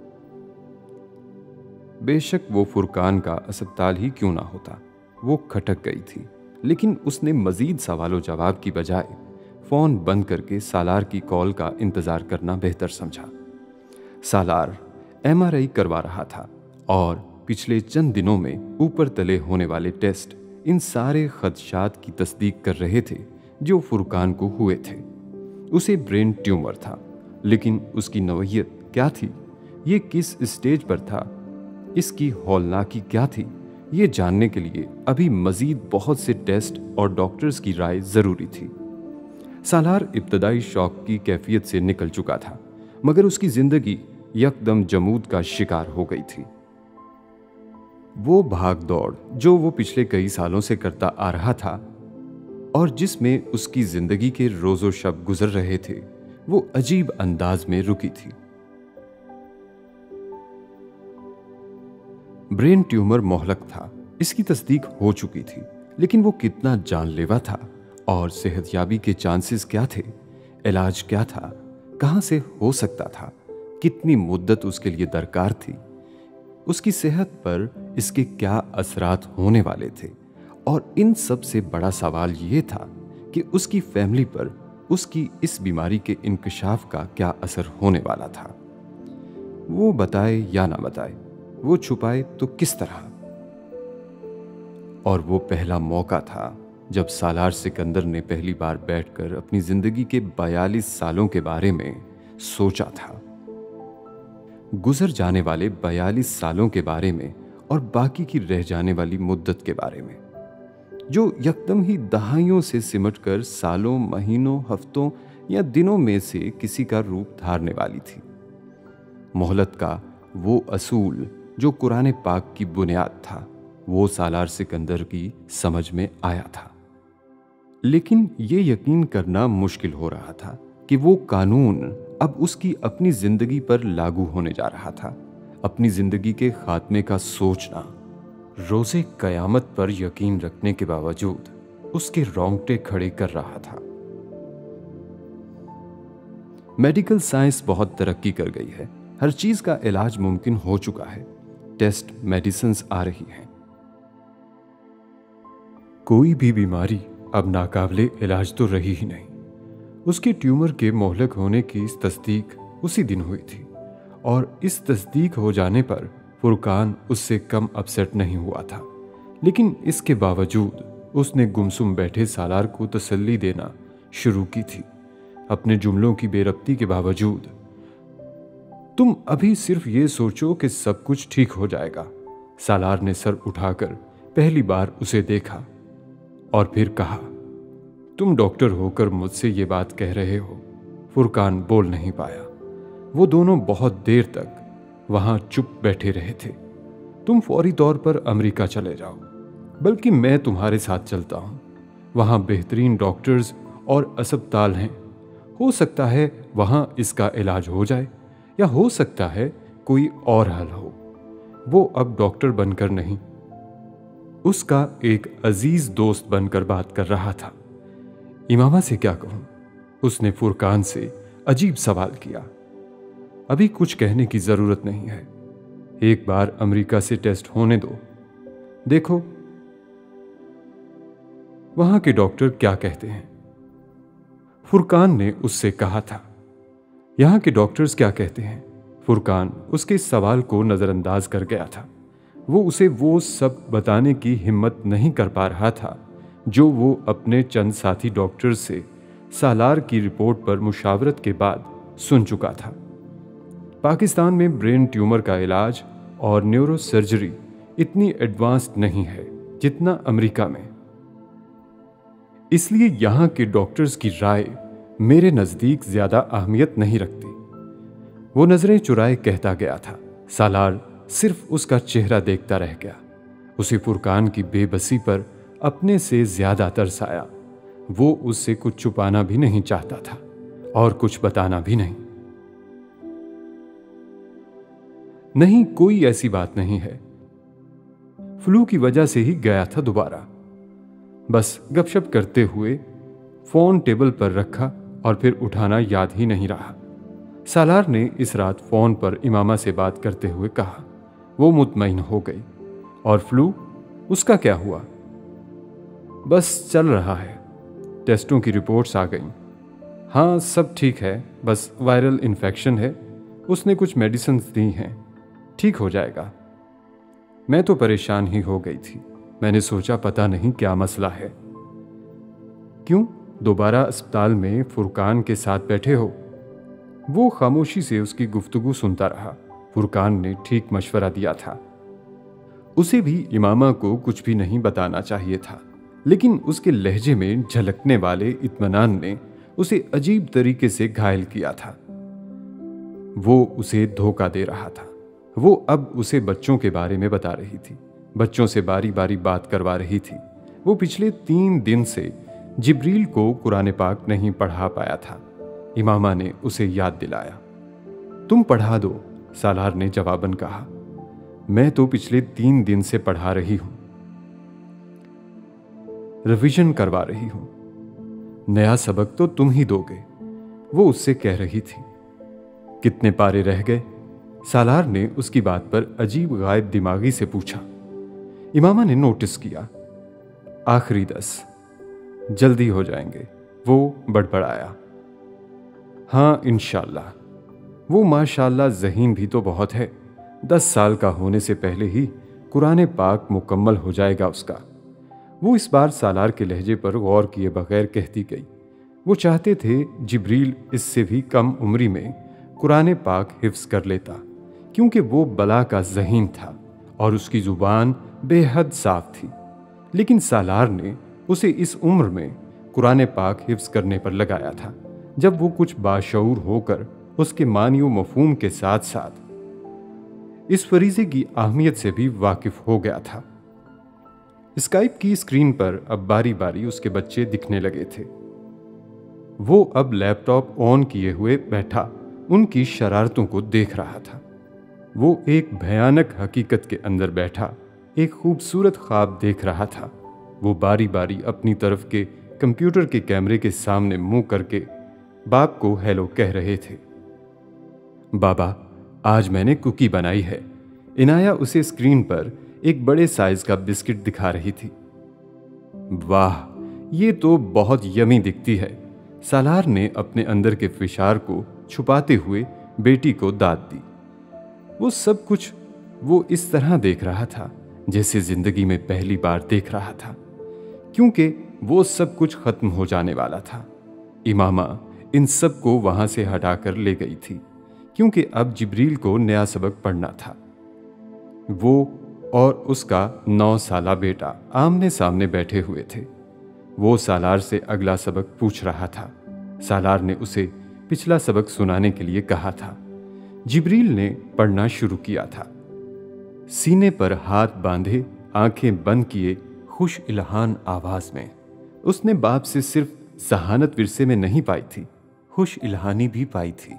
बेशक वो फुरकान का अस्पताल ही क्यों ना होता, वो खटक गई थी, लेकिन उसने मजीद सवालों जवाब की बजाय फ़ोन बंद करके सालार की कॉल का इंतज़ार करना बेहतर समझा। सालार एम आर आई करवा रहा था और पिछले चंद दिनों में ऊपर तले होने वाले टेस्ट इन सारे खदशात की तस्दीक कर रहे थे जो फुरकान को हुए थे। उसे ब्रेन ट्यूमर था, लेकिन उसकी नौयत क्या थी, ये किस स्टेज पर था, इसकी हौलनाकी क्या थी, ये जानने के लिए अभी मजीद बहुत से टेस्ट और डॉक्टर्स की राय ज़रूरी थी। सालार इब्तदाई शौक की कैफियत से निकल चुका था, मगर उसकी ज़िंदगी यकदम जमूद का शिकार हो गई थी। वो भाग दौड़ जो वो पिछले कई सालों से करता आ रहा था और जिसमें उसकी ज़िंदगी के रोज़ो शब गुजर रहे थे, वो अजीब अंदाज में रुकी थी। ब्रेन ट्यूमर मोहलक था, इसकी तस्दीक हो चुकी थी, लेकिन वो कितना जानलेवा था और सेहतयाबी के चांसेस क्या थे, इलाज क्या था, कहाँ से हो सकता था, कितनी मुद्दत उसके लिए दरकार थी, उसकी सेहत पर इसके क्या असरात होने वाले थे, और इन सब से बड़ा सवाल ये था कि उसकी फैमिली पर उसकी इस बीमारी के इंकशाफ का क्या असर होने वाला था। वो बताए या ना बताए, वो छुपाए तो किस तरह। और वो पहला मौका था जब सालार सिकंदर ने पहली बार बैठकर अपनी जिंदगी के बयालीस सालों के बारे में सोचा था, गुजर जाने वाले बयालीस सालों के बारे में और बाकी की रह जाने वाली मुद्दत के बारे में, जो यकदम ही दहाइयों से सिमटकर सालों, महीनों, हफ्तों या दिनों में से किसी का रूप धारने वाली थी। मोहलत का वो असूल जो कुरान पाक की बुनियाद था, वो सालार सिकंदर की समझ में आया था, लेकिन ये यकीन करना मुश्किल हो रहा था कि वो कानून अब उसकी अपनी जिंदगी पर लागू होने जा रहा था। अपनी जिंदगी के खात्मे का सोचना रोज़े कयामत पर यकीन रखने के बावजूद उसके रोंगटे खड़े कर रहा था। मेडिकल साइंस बहुत तरक्की कर गई है, हर चीज का इलाज मुमकिन हो चुका है, टेस्ट मेडिसिन्स आ रही हैं। कोई भी बीमारी अब नाकाबिले इलाज तो रही ही नहीं। उसके ट्यूमर के मोहलक होने की इस तस्दीक उसी दिन हुई थी और इस तस्दीक हो जाने पर फुरकान उससे कम अपसेट नहीं हुआ था, लेकिन इसके बावजूद उसने गुमसुम बैठे सालार को तसल्ली देना शुरू की थी, अपने जुमलों की बेरब्ती के बावजूद। तुम अभी सिर्फ ये सोचो कि सब कुछ ठीक हो जाएगा। सालार ने सर उठाकर पहली बार उसे देखा और फिर कहा, तुम डॉक्टर होकर मुझसे ये बात कह रहे हो। फुरकान बोल नहीं पाया। वो दोनों बहुत देर तक वहां चुप बैठे रहे थे। तुम फौरी तौर पर अमेरिका चले जाओ, बल्कि मैं तुम्हारे साथ चलता हूं। वहां बेहतरीन डॉक्टर्स और अस्पताल हैं, हो सकता है वहां इसका इलाज हो जाए, या हो सकता है कोई और हल हो। वो अब डॉक्टर बनकर नहीं, उसका एक अजीज दोस्त बनकर बात कर रहा था। इमामा से क्या कहूं? उसने फुरकान से अजीब सवाल किया। अभी कुछ कहने की जरूरत नहीं है, एक बार अमेरिका से टेस्ट होने दो, देखो वहां के डॉक्टर क्या कहते हैं। फुरकान ने उससे कहा था, यहाँ के डॉक्टर्स क्या कहते हैं? फुरकान उसके इस सवाल को नज़रअंदाज कर गया था। वो उसे वो सब बताने की हिम्मत नहीं कर पा रहा था जो वो अपने चंद साथी डॉक्टर्स से सालार की रिपोर्ट पर मुशावरत के बाद सुन चुका था। पाकिस्तान में ब्रेन ट्यूमर का इलाज और न्यूरो सर्जरी इतनी एडवांस्ड नहीं है जितना अमेरिका में, इसलिए यहाँ के डॉक्टर्स की राय मेरे नज़दीक ज़्यादा अहमियत नहीं रखती। वो नज़रें चुराए कहता गया था। सालार सिर्फ उसका चेहरा देखता रह गया। उसे फुरकान की बेबसी पर अपने से ज़्यादा तरस आया। वो उससे कुछ छुपाना भी नहीं चाहता था और कुछ बताना भी नहीं। नहीं, कोई ऐसी बात नहीं है। फ्लू की वजह से ही गया था दोबारा। बस गपशप करते हुए फोन टेबल पर रखा और फिर उठाना याद ही नहीं रहा। सालार ने इस रात फोन पर इमामा से बात करते हुए कहा। वो मुतमईन हो गई। और फ्लू, उसका क्या हुआ? बस चल रहा है, टेस्टों की रिपोर्ट्स आ गईं। हाँ, सब ठीक है, बस वायरल इन्फेक्शन है। उसने कुछ मेडिसिन दी हैं, ठीक हो जाएगा। मैं तो परेशान ही हो गई थी। मैंने सोचा पता नहीं क्या मसला है। क्यों दोबारा अस्पताल में फुरकान के साथ बैठे हो? वो खामोशी से उसकी गुफ्तगू सुनता रहा। फुरकान ने ठीक मशवरा दिया था। उसे भी इमामा को कुछ भी नहीं बताना चाहिए था, लेकिन उसके लहजे में झलकने वाले इत्मीनान ने उसे अजीब तरीके से घायल किया था। वो उसे धोखा दे रहा था। वो अब उसे बच्चों के बारे में बता रही थी, बच्चों से बारी बारी बात करवा रही थी। वो पिछले तीन दिन से जिब्रील को कुरान पाक नहीं पढ़ा पाया था। इमामा ने उसे याद दिलाया। तुम पढ़ा दो, सालार ने जवाबन कहा। मैं तो पिछले तीन दिन से पढ़ा रही हूं, रिवीजन करवा रही हूं। नया सबक तो तुम ही दोगे, वो उससे कह रही थी। कितने पारे रह गए? सालार ने उसकी बात पर अजीब गायब दिमागी से पूछा। इमामा ने नोटिस किया। आखिरी दस, जल्दी हो जाएंगे, वो बड़बड़ाया। हाँ इंशाल्लाह। वो माशाल्लाह ज़हीन भी तो बहुत है। दस साल का होने से पहले ही कुरान पाक मुकम्मल हो जाएगा उसका। वो इस बार सालार के लहजे पर गौर किए बगैर कहती गई। वो चाहते थे जिब्रील इससे भी कम उम्री में कुरान पाक हिफ्स कर लेता, क्योंकि वो बला का ज़हीन था और उसकी ज़ुबान बेहद साफ थी। लेकिन सालार ने उसे इस उम्र में कुरान पाक हिफ्स करने पर लगाया था, जब वो कुछ बाशऊर होकर उसके मानी व मफहूम के साथ साथ इस फरीज़े की अहमियत से भी वाकिफ हो गया था। स्काइप की स्क्रीन पर अब बारी बारी उसके बच्चे दिखने लगे थे। वो अब लैपटॉप ऑन किए हुए बैठा उनकी शरारतों को देख रहा था। वो एक भयानक हकीकत के अंदर बैठा एक खूबसूरत ख्वाब देख रहा था। वो बारी बारी अपनी तरफ के कंप्यूटर के कैमरे के सामने मुंह करके बाप को हेलो कह रहे थे। बाबा, आज मैंने कुकी बनाई है। इनाया उसे स्क्रीन पर एक बड़े साइज का बिस्किट दिखा रही थी। वाह, ये तो बहुत यमी दिखती है। सालार ने अपने अंदर के फिशार को छुपाते हुए बेटी को दाद दी। वो सब कुछ वो इस तरह देख रहा था जैसे जिंदगी में पहली बार देख रहा था, क्योंकि वो सब कुछ खत्म हो जाने वाला था। इमामा इन सब को वहां से हटाकर ले गई थी, क्योंकि अब जिब्रील को नया सबक पढ़ना था। वो और उसका नौ साला बेटा आमने सामने बैठे हुए थे। वो सालार से अगला सबक पूछ रहा था। सालार ने उसे पिछला सबक सुनाने के लिए कहा था। जिब्रील ने पढ़ना शुरू किया था। सीने पर हाथ बांधे, आंखें बंद किए, खुश इल्हान आवाज में। उसने बाप से सिर्फ जहानत विरसे में नहीं पाई थी, खुश इल्हानी भी पाई थी।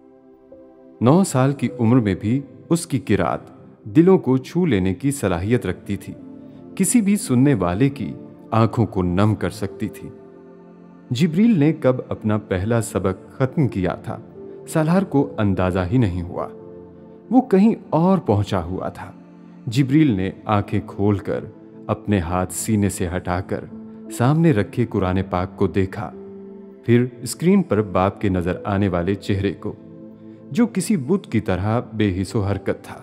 नौ साल की उम्र में भी उसकी किरात दिलों को छू लेने की सलाहियत रखती थी, किसी भी सुनने वाले की आंखों को नम कर सकती थी। जिब्रील ने कब अपना पहला सबक खत्म किया था, सालार को अंदाजा ही नहीं हुआ। वो कहीं और पहुंचा हुआ था। जिब्रील ने आंखें खोलकर अपने हाथ सीने से हटाकर सामने रखे कुरान पाक को देखा, फिर स्क्रीन पर बाप के नजर आने वाले चेहरे को। जो किसी बुत की तरह बेहिसो हरकत था।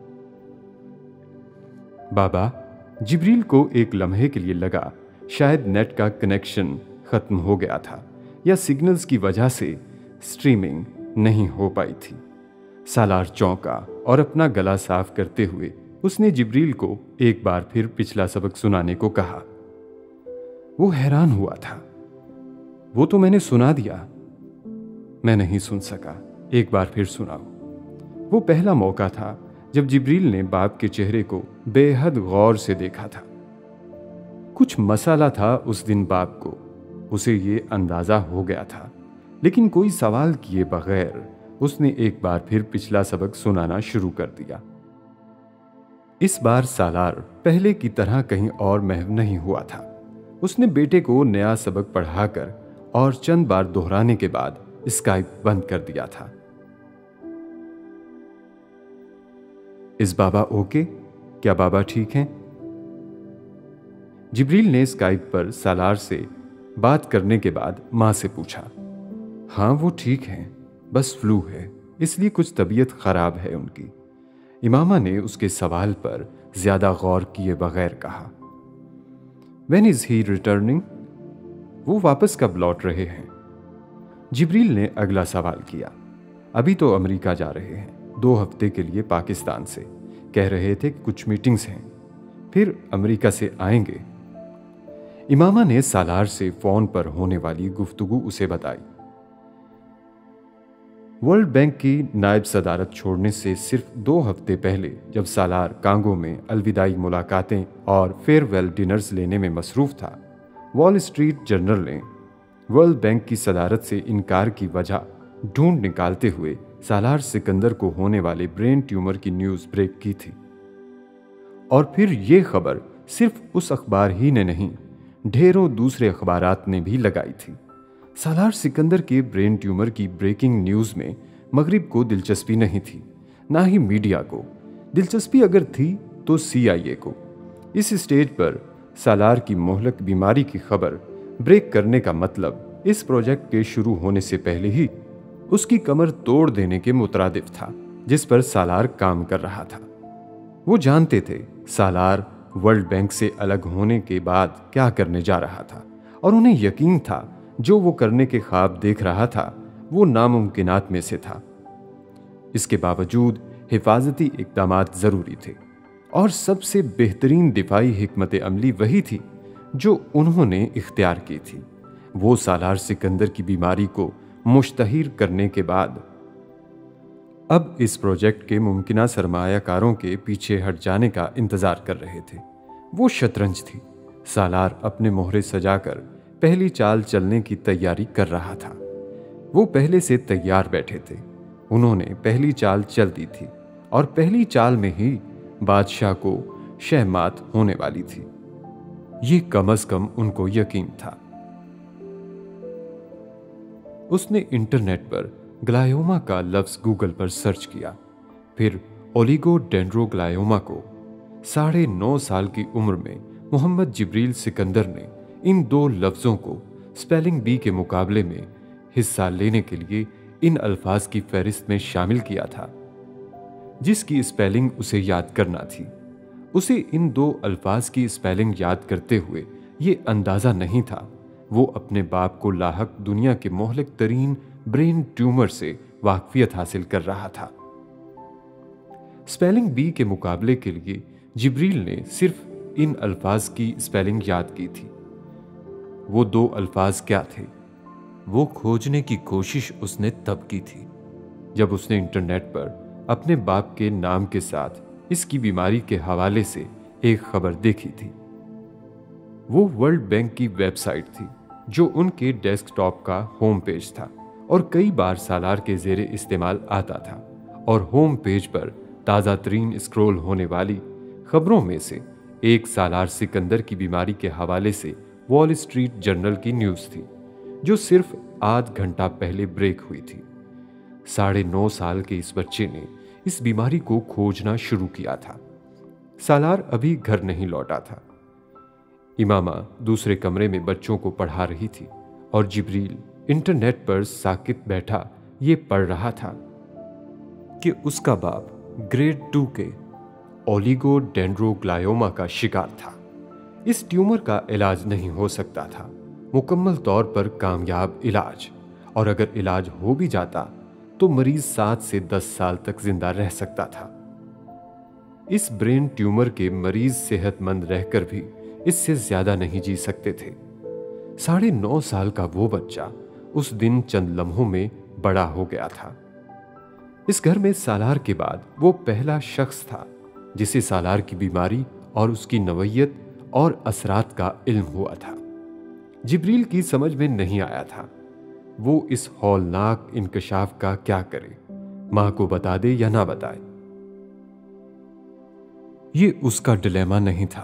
बाबा, जिब्रील को एक लम्हे के लिए लगा शायद नेट का कनेक्शन खत्म हो गया था या सिग्नल्स की वजह से स्ट्रीमिंग नहीं हो पाई थी। सालार चौंका और अपना गला साफ करते हुए उसने जिब्रील को एक बार फिर पिछला सबक सुनाने को कहा। वो हैरान हुआ था। वो तो मैंने सुना दिया। मैं नहीं सुन सका, एक बार फिर सुनाओ। वो पहला मौका था जब जिब्रील ने बाप के चेहरे को बेहद गौर से देखा था। कुछ मसाला था उस दिन बाप को, उसे ये अंदाजा हो गया था, लेकिन कोई सवाल किए बगैर उसने एक बार फिर पिछला सबक सुनाना शुरू कर दिया। इस बार सालार पहले की तरह कहीं और महव नहीं हुआ था। उसने बेटे को नया सबक पढ़ाकर और चंद बार दोहराने के बाद स्काइप बंद कर दिया था। इस बाबा ओके? क्या बाबा ठीक हैं? जिब्रील ने स्काइप पर सालार से बात करने के बाद मां से पूछा। हाँ, वो ठीक हैं, बस फ्लू है, इसलिए कुछ तबीयत खराब है उनकी। इमामा ने उसके सवाल पर ज्यादा गौर किए बगैर कहा। When is he returning? वो वापस कब लौट रहे हैं? जिब्रील ने अगला सवाल किया। अभी तो अमेरिका जा रहे हैं, दो हफ्ते के लिए पाकिस्तान से। कह रहे थे कि कुछ मीटिंग्स हैं, फिर अमेरिका से आएंगे। इमामा ने सालार से फोन पर होने वाली गुफ्तगू उसे बताई। वर्ल्ड बैंक की नायब सदारत छोड़ने से सिर्फ दो हफ्ते पहले जब सालार कांगो में अलविदाई मुलाकातें और फेयरवेल डिनर्स लेने में मसरूफ था, वॉल स्ट्रीट जर्नल ने वर्ल्ड बैंक की सदारत से इनकार की वजह ढूंढ निकालते हुए सालार सिकंदर को होने वाले ब्रेन ट्यूमर की न्यूज़ ब्रेक की थी। और फिर ये खबर सिर्फ उस अखबार ही ने नहीं, ढेरों दूसरे अखबारात ने भी लगाई थी। सालार सिकंदर के ब्रेन ट्यूमर की ब्रेकिंग न्यूज़ में मगरिब को दिलचस्पी नहीं थी, ना ही मीडिया को। दिलचस्पी अगर थी तो सी आई ए को। इस स्टेज पर सालार की मोहलक बीमारी की खबर ब्रेक करने का मतलब इस प्रोजेक्ट के शुरू होने से पहले ही उसकी कमर तोड़ देने के मुतरादिफ था, जिस पर सालार काम कर रहा था। वो जानते थे सालार वर्ल्ड बैंक से अलग होने के बाद क्या करने जा रहा था, और उन्हें यकीन था जो वो करने के ख्वाब देख रहा था वो नामुमकिनात में से था। इसके बावजूद हिफाजती इक़दामात ज़रूरी थे, और सबसे बेहतरीन दिफाई हिकमत अमली वही थी जो उन्होंने इख्तियार की थी। वो सालार सिकंदर की बीमारी को मुश्तहिर करने के बाद अब इस प्रोजेक्ट के मुमकिना सरमायाकारों के पीछे हट जाने का इंतजार कर रहे थे। वो शतरंज थी। सालार अपने मोहरे सजाकर पहली चाल चलने की तैयारी कर रहा था। वो पहले से तैयार बैठे थे। उन्होंने पहली चाल चल दी थी, और पहली चाल में ही बादशाह को शहमात होने वाली थी। ये कम अज कम उनको यकीन था। उसने इंटरनेट पर ग्लायोमा का लफ्ज गूगल पर सर्च किया, फिर ओलिगोडेंड्रोग्लायोमा को। साढ़े नौ साल की उम्र में मोहम्मद जिब्रील सिकंदर ने इन दो लफ्जों को स्पेलिंग बी के मुकाबले में हिस्सा लेने के लिए इन अल्फाज की फहरिस्त में शामिल किया था, जिसकी स्पेलिंग उसे याद करना थी। उसे इन दो अल्फाज की स्पेलिंग याद करते हुए ये अंदाजा नहीं था वो अपने बाप को लाहक दुनिया के मोहलिक तरीन ब्रेन ट्यूमर से वाकफियत हासिल कर रहा था। स्पेलिंग बी के मुकाबले के लिए जिब्रील ने सिर्फ इन अल्फाज की स्पेलिंग याद की थी। वो दो अल्फाज क्या थे, वो खोजने की कोशिश उसने तब की थी जब उसने इंटरनेट पर अपने बाप के नाम के साथ इसकी बीमारी के हवाले से एक खबर देखी थी। वो वर्ल्ड बैंक की वेबसाइट थी जो उनके डेस्कटॉप का होम पेज था और कई बार सालार के ज़ेरे इस्तेमाल आता था, और होम पेज पर ताज़ा तरीन स्क्रॉल होने वाली खबरों में से एक सालार सिकंदर की बीमारी के हवाले से वॉल स्ट्रीट जर्नल की न्यूज़ थी जो सिर्फ आध घंटा पहले ब्रेक हुई थी। साढ़े नौ साल के इस बच्चे ने इस बीमारी को खोजना शुरू किया था। सालार अभी घर नहीं लौटा था। इमामा दूसरे कमरे में बच्चों को पढ़ा रही थी और जिब्रील इंटरनेट पर साकित बैठा ये पढ़ रहा था। कि उसका बाप ग्रेड टू के ओलिगोडेंड्रोग्लायोमा का शिकार था। इस ट्यूमर का इलाज नहीं हो सकता था, मुकम्मल तौर पर कामयाब इलाज, और अगर इलाज हो भी जाता तो मरीज सात से दस साल तक जिंदा रह सकता था। इस ब्रेन ट्यूमर के मरीज सेहतमंद रहकर भी इससे ज्यादा नहीं जी सकते थे। साढ़े नौ साल का वो बच्चा उस दिन चंद लम्हों में बड़ा हो गया था। इस घर में सालार के बाद वो पहला शख्स था जिसे सालार की बीमारी और उसकी नवैयत और असरात का इल्म हुआ था। जिब्रील की समझ में नहीं आया था वो इस हौलनाक इंकशाफ का क्या करे, मां को बता दे या ना बताए। ये उसका डिलेमा नहीं था,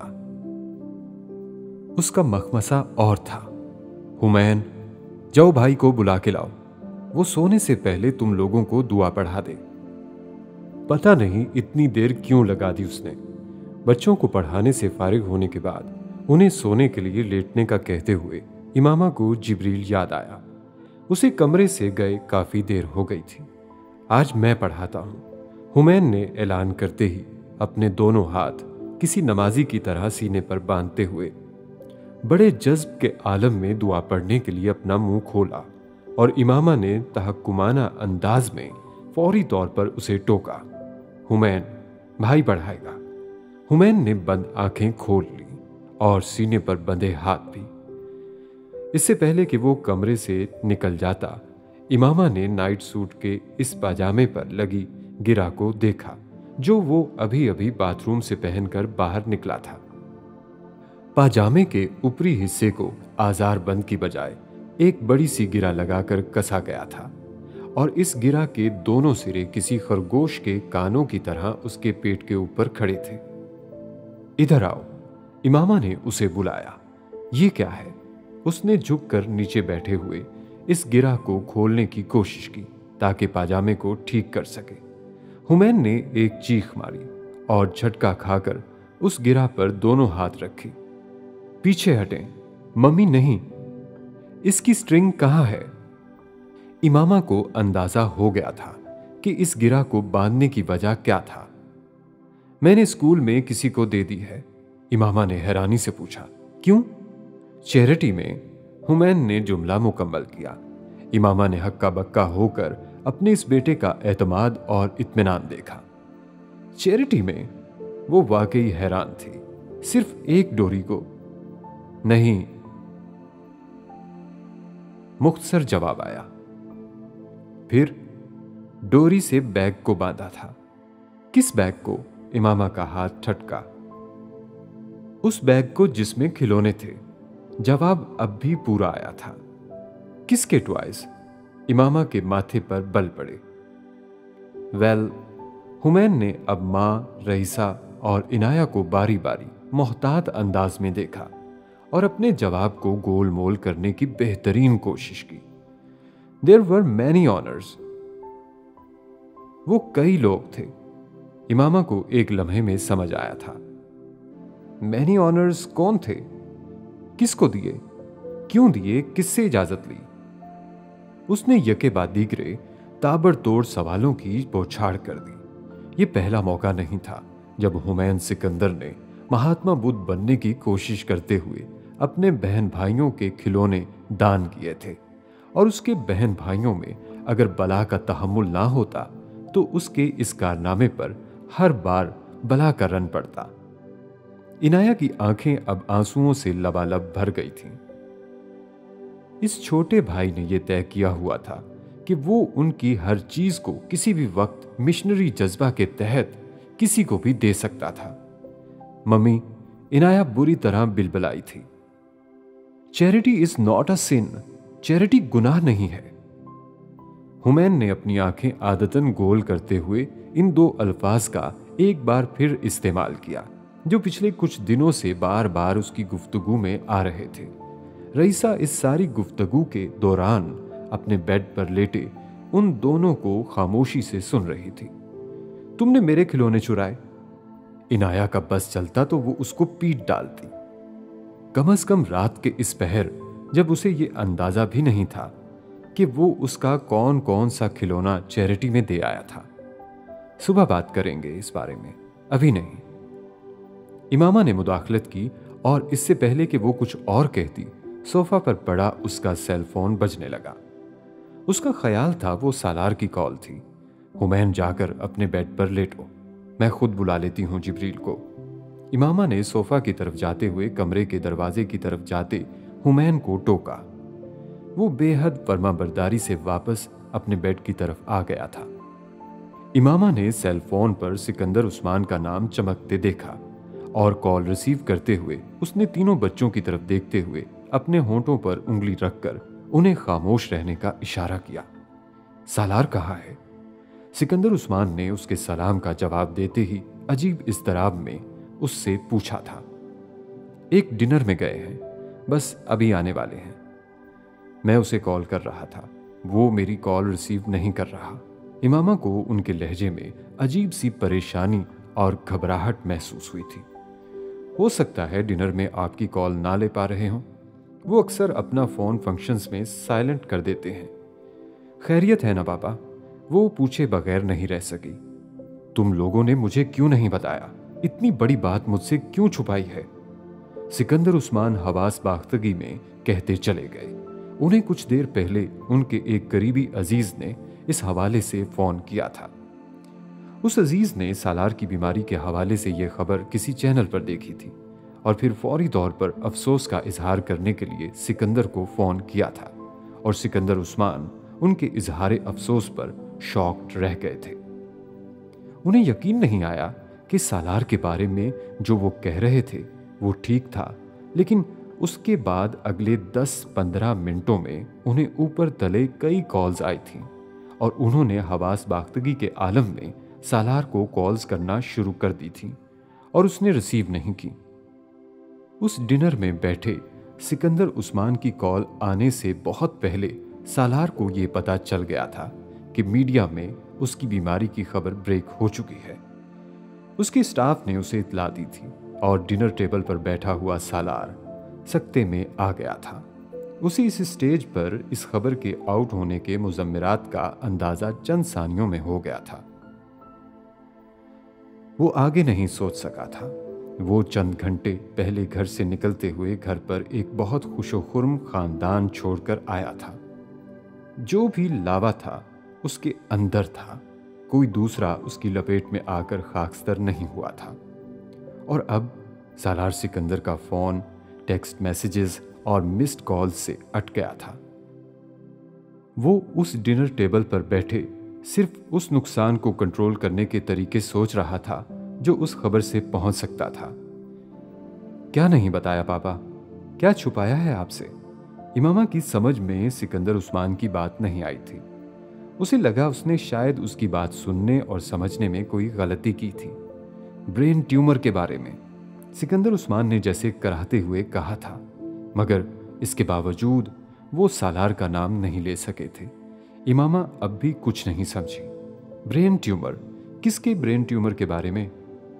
उसका मखमसा और था। हुमैन, जाओ भाई को बुला के लाओ, वो सोने से पहले तुम लोगों को दुआ पढ़ा दे। पता नहीं इतनी देर क्यों लगा दी उसने। बच्चों को पढ़ाने से फारिग होने के बाद उन्हें सोने के लिए लेटने का कहते हुए इमामा को जिब्रील याद आया। उसे कमरे से गए काफी देर हो गई थी। आज मैं पढ़ाता हूं, हुमैन ने ऐलान करते ही अपने दोनों हाथ किसी नमाजी की तरह सीने पर बांधते हुए बड़े जज्ब के आलम में दुआ पढ़ने के लिए अपना मुंह खोला, और इमामा ने तहक्कुमाना अंदाज में फौरी तौर पर उसे टोका। हुमैन, भाई पढ़ाएगा। हुमैन ने बंद आंखें खोल ली और सीने पर बंधे हाथ भी। इससे पहले कि वो कमरे से निकल जाता, इमामा ने नाइट सूट के इस पाजामे पर लगी गिरा को देखा जो वो अभी अभी बाथरूम से पहनकर बाहर निकला था। पाजामे के ऊपरी हिस्से को आजार बंद की बजाय एक बड़ी सी गिरा लगाकर कसा गया था, और इस गिरा के दोनों सिरे किसी खरगोश के कानों की तरह उसके पेट के ऊपर खड़े थे। इधर आओ, इमामा ने उसे बुलाया। ये क्या है? उसने झुककर नीचे बैठे हुए इस गिरा को खोलने की कोशिश की ताकि पाजामे को ठीक कर सके। हुमैन ने एक चीख मारी और झटका खाकर उस गिरा पर दोनों हाथ रखे। पीछे हटें, मम्मी नहीं, इसकी स्ट्रिंग कहां है? इमामा को अंदाजा हो गया था कि इस गिरा को बांधने की वजह क्या था। मैंने स्कूल में किसी को दे दी है, इमामा ने हैरानी से पूछा। क्यों? चैरिटी में, हुमैन ने जुमला मुकम्मल किया। इमामा ने हक्का बक्का होकर अपने इस बेटे का एतमाद और इत्मीनान देखा। चैरिटी में? वो वाकई हैरान थी। सिर्फ एक डोरी को? नहीं, मुख्तसर जवाब आया। फिर डोरी से बैग को बांधा था। किस बैग को? इमामा का हाथ ठटका। उस बैग को जिसमें खिलौने थे। जवाब अब भी पूरा आया था। किसके टॉयज? इमामा के माथे पर बल पड़े। वेल, हुमैन ने अब मां, रईसा और इनाया को बारी बारी मोहतात अंदाज में देखा और अपने जवाब को गोल मोल करने की बेहतरीन कोशिश की। There were many honours. वो कई लोग थे। इमामा को एक लम्हे में समझ आया था। मैनी ऑनर्स कौन थे? किसको दिए? क्यों दिए? किससे इजाजत ली? उसने यके बाद दीगरे ताबड़तोड़ सवालों की बौछार कर दी। यह पहला मौका नहीं था जब हुमैन सिकंदर ने महात्मा बुद्ध बनने की कोशिश करते हुए अपने बहन भाइयों के खिलौने दान किए थे, और उसके बहन भाइयों में अगर बला का तहम्मुल ना होता तो उसके इस कारनामे पर हर बार बला का रन पड़ता। इनाया की आंखें अब आंसुओं से लबालब भर गई थीं। इस छोटे भाई ने यह तय किया हुआ था कि वो उनकी हर चीज को किसी भी वक्त मिशनरी जज्बा के तहत किसी को भी दे सकता था। मम्मी, इनाया बुरी तरह बिलबिलाई थी। Charity is not a sin. Charity गुनाह नहीं है। हुमैन ने अपनी आंखें आदतन गोल करते हुए इन दो अल्फाज का एक बार फिर इस्तेमाल किया जो पिछले कुछ दिनों से बार बार उसकी गुफ्तगू में आ रहे थे। रईसा इस सारी गुफ्तगू के दौरान अपने बेड पर लेटे उन दोनों को खामोशी से सुन रही थी। तुमने मेरे खिलौने चुराए। इनाया का बस चलता तो वो उसको पीट डालती। कम अज कम रात के इस पहर जब उसे ये अंदाजा भी नहीं था कि वो उसका कौन कौन सा खिलौना चैरिटी में दे आया था। सुबह बात करेंगे इस बारे में, अभी नहीं। इमामा ने मुदाखलत की और इससे पहले कि वो कुछ और कहती, सोफा पर पड़ा उसका सेल फोन बजने लगा। उसका ख्याल था वो सालार की कॉल थी। हुमैन जाकर अपने बेड पर लेटो, मैं खुद बुला लेती हूं जिब्रील को। इमामा ने सोफा की तरफ जाते हुए कमरे के दरवाजे की तरफ जाते हुमैन को टोका। वो बेहद फर्माबरदारी से वापस अपने बेड की तरफ आ गया था। इमामा ने सेल फोन पर सिकंदर उस्मान का नाम चमकते देखा और कॉल रिसीव करते हुए उसने तीनों बच्चों की तरफ देखते हुए अपने होंठों पर उंगली रखकर उन्हें खामोश रहने का इशारा किया। सालार कहाँ है? सिकंदर उस्मान ने उसके सलाम का जवाब देते ही अजीब इज़्तिराब में उससे पूछा था। एक डिनर में गए हैं, बस अभी आने वाले हैं। मैं उसे कॉल कर रहा था, वो मेरी कॉल रिसीव नहीं कर रहा। इमामा को उनके लहजे में अजीब सी परेशानी और घबराहट महसूस हुई थी। हो सकता है डिनर में आपकी कॉल ना ले पा रहे हों। वो अक्सर अपना फोन फंक्शंस में साइलेंट कर देते हैं। खैरियत है ना पापा? वो पूछे बगैर नहीं रह सकी। तुम लोगों ने मुझे क्यों नहीं बताया? इतनी बड़ी बात मुझसे क्यों छुपाई है? सिकंदर उस्मान हवास बाख्तगी में कहते चले गए। उन्हें कुछ देर पहले उनके एक करीबी अजीज ने इस हवाले से फोन किया था। उस अजीज ने सालार की बीमारी के हवाले से यह खबर किसी चैनल पर देखी थी और फिर फौरी तौर पर अफसोस का इजहार करने के लिए सिकंदर को फोन किया था और सिकंदर उस्मान उनके इजहार अफसोस पर शॉक्ड रह गए थे। उन्हें यकीन नहीं आया कि सालार के बारे में जो वो कह रहे थे वो ठीक था, लेकिन उसके बाद अगले दस पंद्रह मिनटों में उन्हें ऊपर तले कई कॉल्स आई थीं और उन्होंने हवास बाख्तगी के आलम में सालार को कॉल्स करना शुरू कर दी थी और उसने रिसीव नहीं की। उस डिनर में बैठे सिकंदर उस्मान की कॉल आने से बहुत पहले सालार को यह पता चल गया था कि मीडिया में उसकी बीमारी की खबर ब्रेक हो चुकी है। उसके स्टाफ ने उसे इतला दी थी और डिनर टेबल पर बैठा हुआ सालार सकते में आ गया था। उसे इस स्टेज पर इस खबर के आउट होने के मुजम्मिरात का अंदाजा चंद सानियों में हो गया था। वो आगे नहीं सोच सका था। वो चंद घंटे पहले घर से निकलते हुए घर पर एक बहुत खुशो-खुर्म खानदान छोड़कर आया था। जो भी लावा था उसके अंदर था, कोई दूसरा उसकी लपेट में आकर खाकस्तर नहीं हुआ था। और अब सालार सिकंदर का फोन, टेक्स्ट मैसेजेस और मिस्ड कॉल्स से अट गया था। वो उस डिनर टेबल पर बैठे सिर्फ उस नुकसान को कंट्रोल करने के तरीके सोच रहा था जो उस खबर से पहुंच सकता था। क्या नहीं बताया पापा? क्या छुपाया है आपसे? इमामा की समझ में सिकंदर उस्मान की बात नहीं आई थी। उसे लगा उसने शायद उसकी बात सुनने और समझने में कोई गलती की थी। ब्रेन ट्यूमर के बारे में सिकंदर उस्मान ने जैसे कराहते हुए कहा था, मगर इसके बावजूद वो सालार का नाम नहीं ले सके थे। इमामा अब भी कुछ नहीं समझी। Brain tumour? किसके ब्रेन ट्यूमर के बारे में?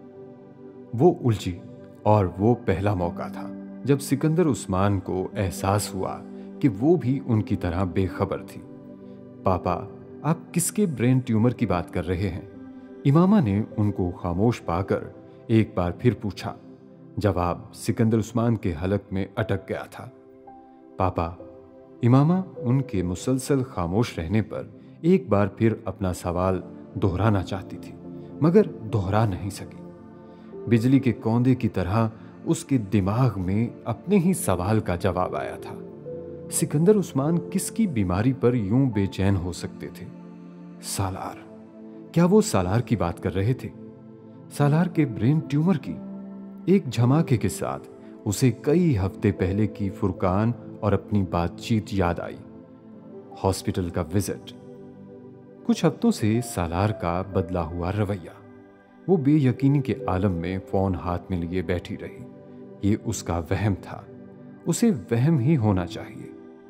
वो उलझी और वो पहला मौका था जब सिकंदर उस्मान को एहसास हुआ कि वो भी उनकी तरह बेखबर थी। पापा, आप किसके ब्रेन ट्यूमर की बात कर रहे हैं? इमामा ने उनको खामोश पाकर एक बार फिर पूछा। जवाब सिकंदर उस्मान के हलक में अटक गया था। पापा, इमामा उनके मुसलसल खामोश रहने पर एक बार फिर अपना सवाल दोहराना चाहती थी, मगर दोहरा नहीं सकी। बिजली के कौंदे की तरह उसके दिमाग में अपने ही सवाल का जवाब आया था। सिकंदर उस्मान किसकी बीमारी पर यूं बेचैन हो सकते थे? सालार। क्या वो सालार की बात कर रहे थे? सालार के ब्रेन ट्यूमर की? एक झमाके के साथ उसे कई हफ्ते पहले की फुरकान और अपनी बातचीत याद आई। हॉस्पिटल का विजिट, कुछ हफ्तों से सालार का बदला हुआ रवैया। वो बेयकीनी के आलम में फोन हाथ में लिए बैठी रही। ये उसका वहम था, उसे वहम ही होना चाहिए।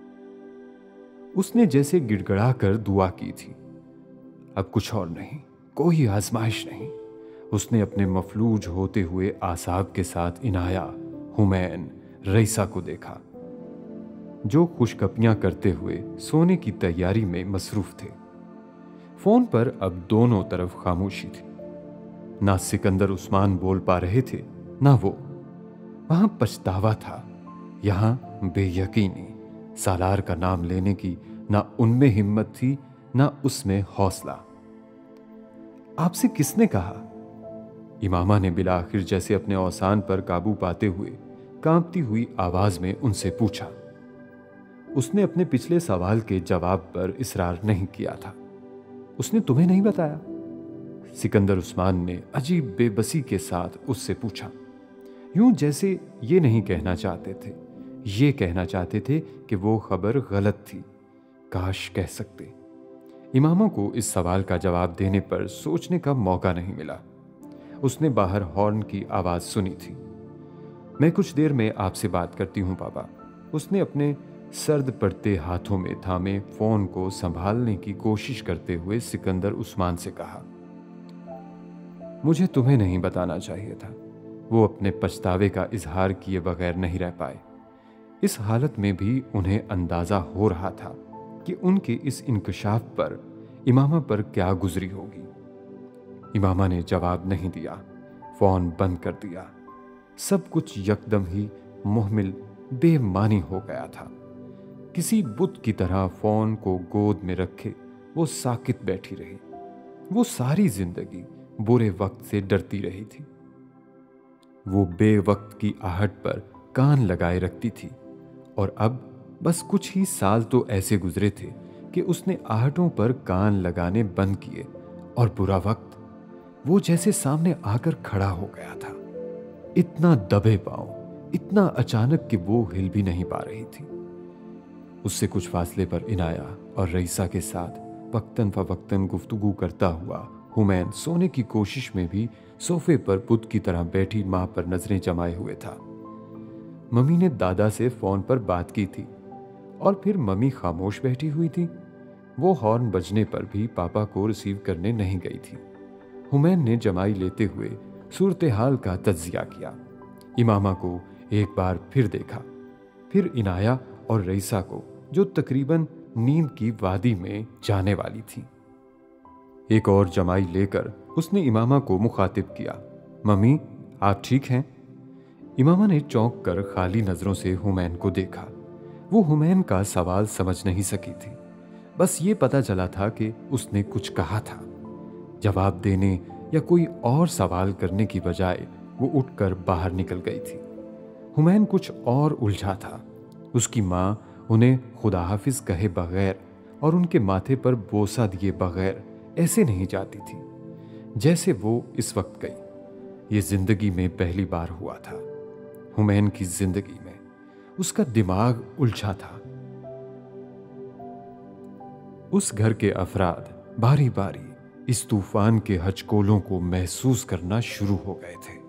उसने जैसे गिड़गड़ा कर दुआ की थी। अब कुछ और नहीं, कोई आजमाइश नहीं। उसने अपने मफलूज होते हुए आसाब के साथ इनाया, हुमैन, रईसा को देखा, जो खुशकपियां करते हुए सोने की तैयारी में मसरूफ थे। फोन पर अब दोनों तरफ खामोशी थी। ना सिकंदर उस्मान बोल पा रहे थे, ना वो। वहां पछतावा था, यहां बेयकीनी। सालार का नाम लेने की ना उनमें हिम्मत थी, ना उसमें हौसला। आपसे किसने कहा? इमामा ने बिला आखिर जैसे अपने औसान पर काबू पाते हुए कांपती हुई आवाज में उनसे पूछा। उसने अपने पिछले सवाल के जवाब पर इसरार नहीं किया था। उसने तुम्हें नहीं बताया? सिकंदर उस्मान ने अजीब बेबसी के साथ उससे पूछा, यूं जैसे ये नहीं कहना चाहते थे, ये कहना चाहते थे कि वो खबर गलत थी। काश कह सकते। इमामों को इस सवाल का जवाब देने पर सोचने का मौका नहीं मिला। उसने बाहर हॉर्न की आवाज सुनी थी। मैं कुछ देर में आपसे बात करती हूं पापा। उसने अपने सर्द पड़ते हाथों में थामे फोन को संभालने की कोशिश करते हुए सिकंदर उस्मान से कहा, मुझे तुम्हें नहीं बताना चाहिए था। वो अपने पछतावे का इजहार किए बगैर नहीं रह पाए। इस हालत में भी उन्हें अंदाजा हो रहा था कि उनके इस इंकशाफ पर इमामा पर क्या गुजरी होगी। इमामा ने जवाब नहीं दिया, फोन बंद कर दिया। सब कुछ यकदम ही मुहमिल बेमानी हो गया था। किसी बुत की तरह फोन को गोद में रखे वो साकित बैठी रही। वो सारी जिंदगी बुरे वक्त से डरती रही थी। वो बेवक्त की आहट पर कान लगाए रखती थी, और अब बस कुछ ही साल तो ऐसे गुजरे थे कि उसने आहटों पर कान लगाने बंद किए, और बुरा वक्त वो जैसे सामने आकर खड़ा हो गया था। इतना दबे पांव, इतना अचानक कि वो हिल भी नहीं पा रही थी। उससे कुछ फासले पर इनाया और रईसा के साथ वक्तन फवक्तन गुफ्तगू करता हुआ हुमैन सोने की कोशिश में भी सोफे पर बुत की तरह बैठी मां पर नजरें जमाए हुए था। मम्मी ने दादा से फोन पर बात की थी, और फिर मम्मी खामोश बैठी हुई थी। वो हॉर्न बजने पर भी पापा को रिसीव करने नहीं गई थी। हुमैन ने जमाई लेते हुए सूरत हाल का तज्जिया किया। इमामा को एक बार फिर देखा, फिर इनाया और रईसा को, जो तकरीबन नींद की वादी में जाने वाली थी। एक और जमाई लेकर उसने इमामा को मुखातिब किया, मम्मी आप ठीक हैं? इमामा ने चौंक कर खाली नजरों से हुमैन को देखा। वो हुमैन का सवाल समझ नहीं सकी थी। बस ये पता चला था कि उसने कुछ कहा था। जवाब देने या कोई और सवाल करने की बजाय वो उठकर बाहर निकल गई थी। हुमैन कुछ और उलझा था। उसकी माँ उन्हें खुदा हाफिज कहे बगैर और उनके माथे पर बोसा दिए बगैर ऐसे नहीं जाती थी जैसे वो इस वक्त गई। ये जिंदगी में पहली बार हुआ था। हुमैन की जिंदगी में उसका दिमाग उलझा था। उस घर के अफराद बारी बारी इस तूफान के हचकोलों को महसूस करना शुरू हो गए थे।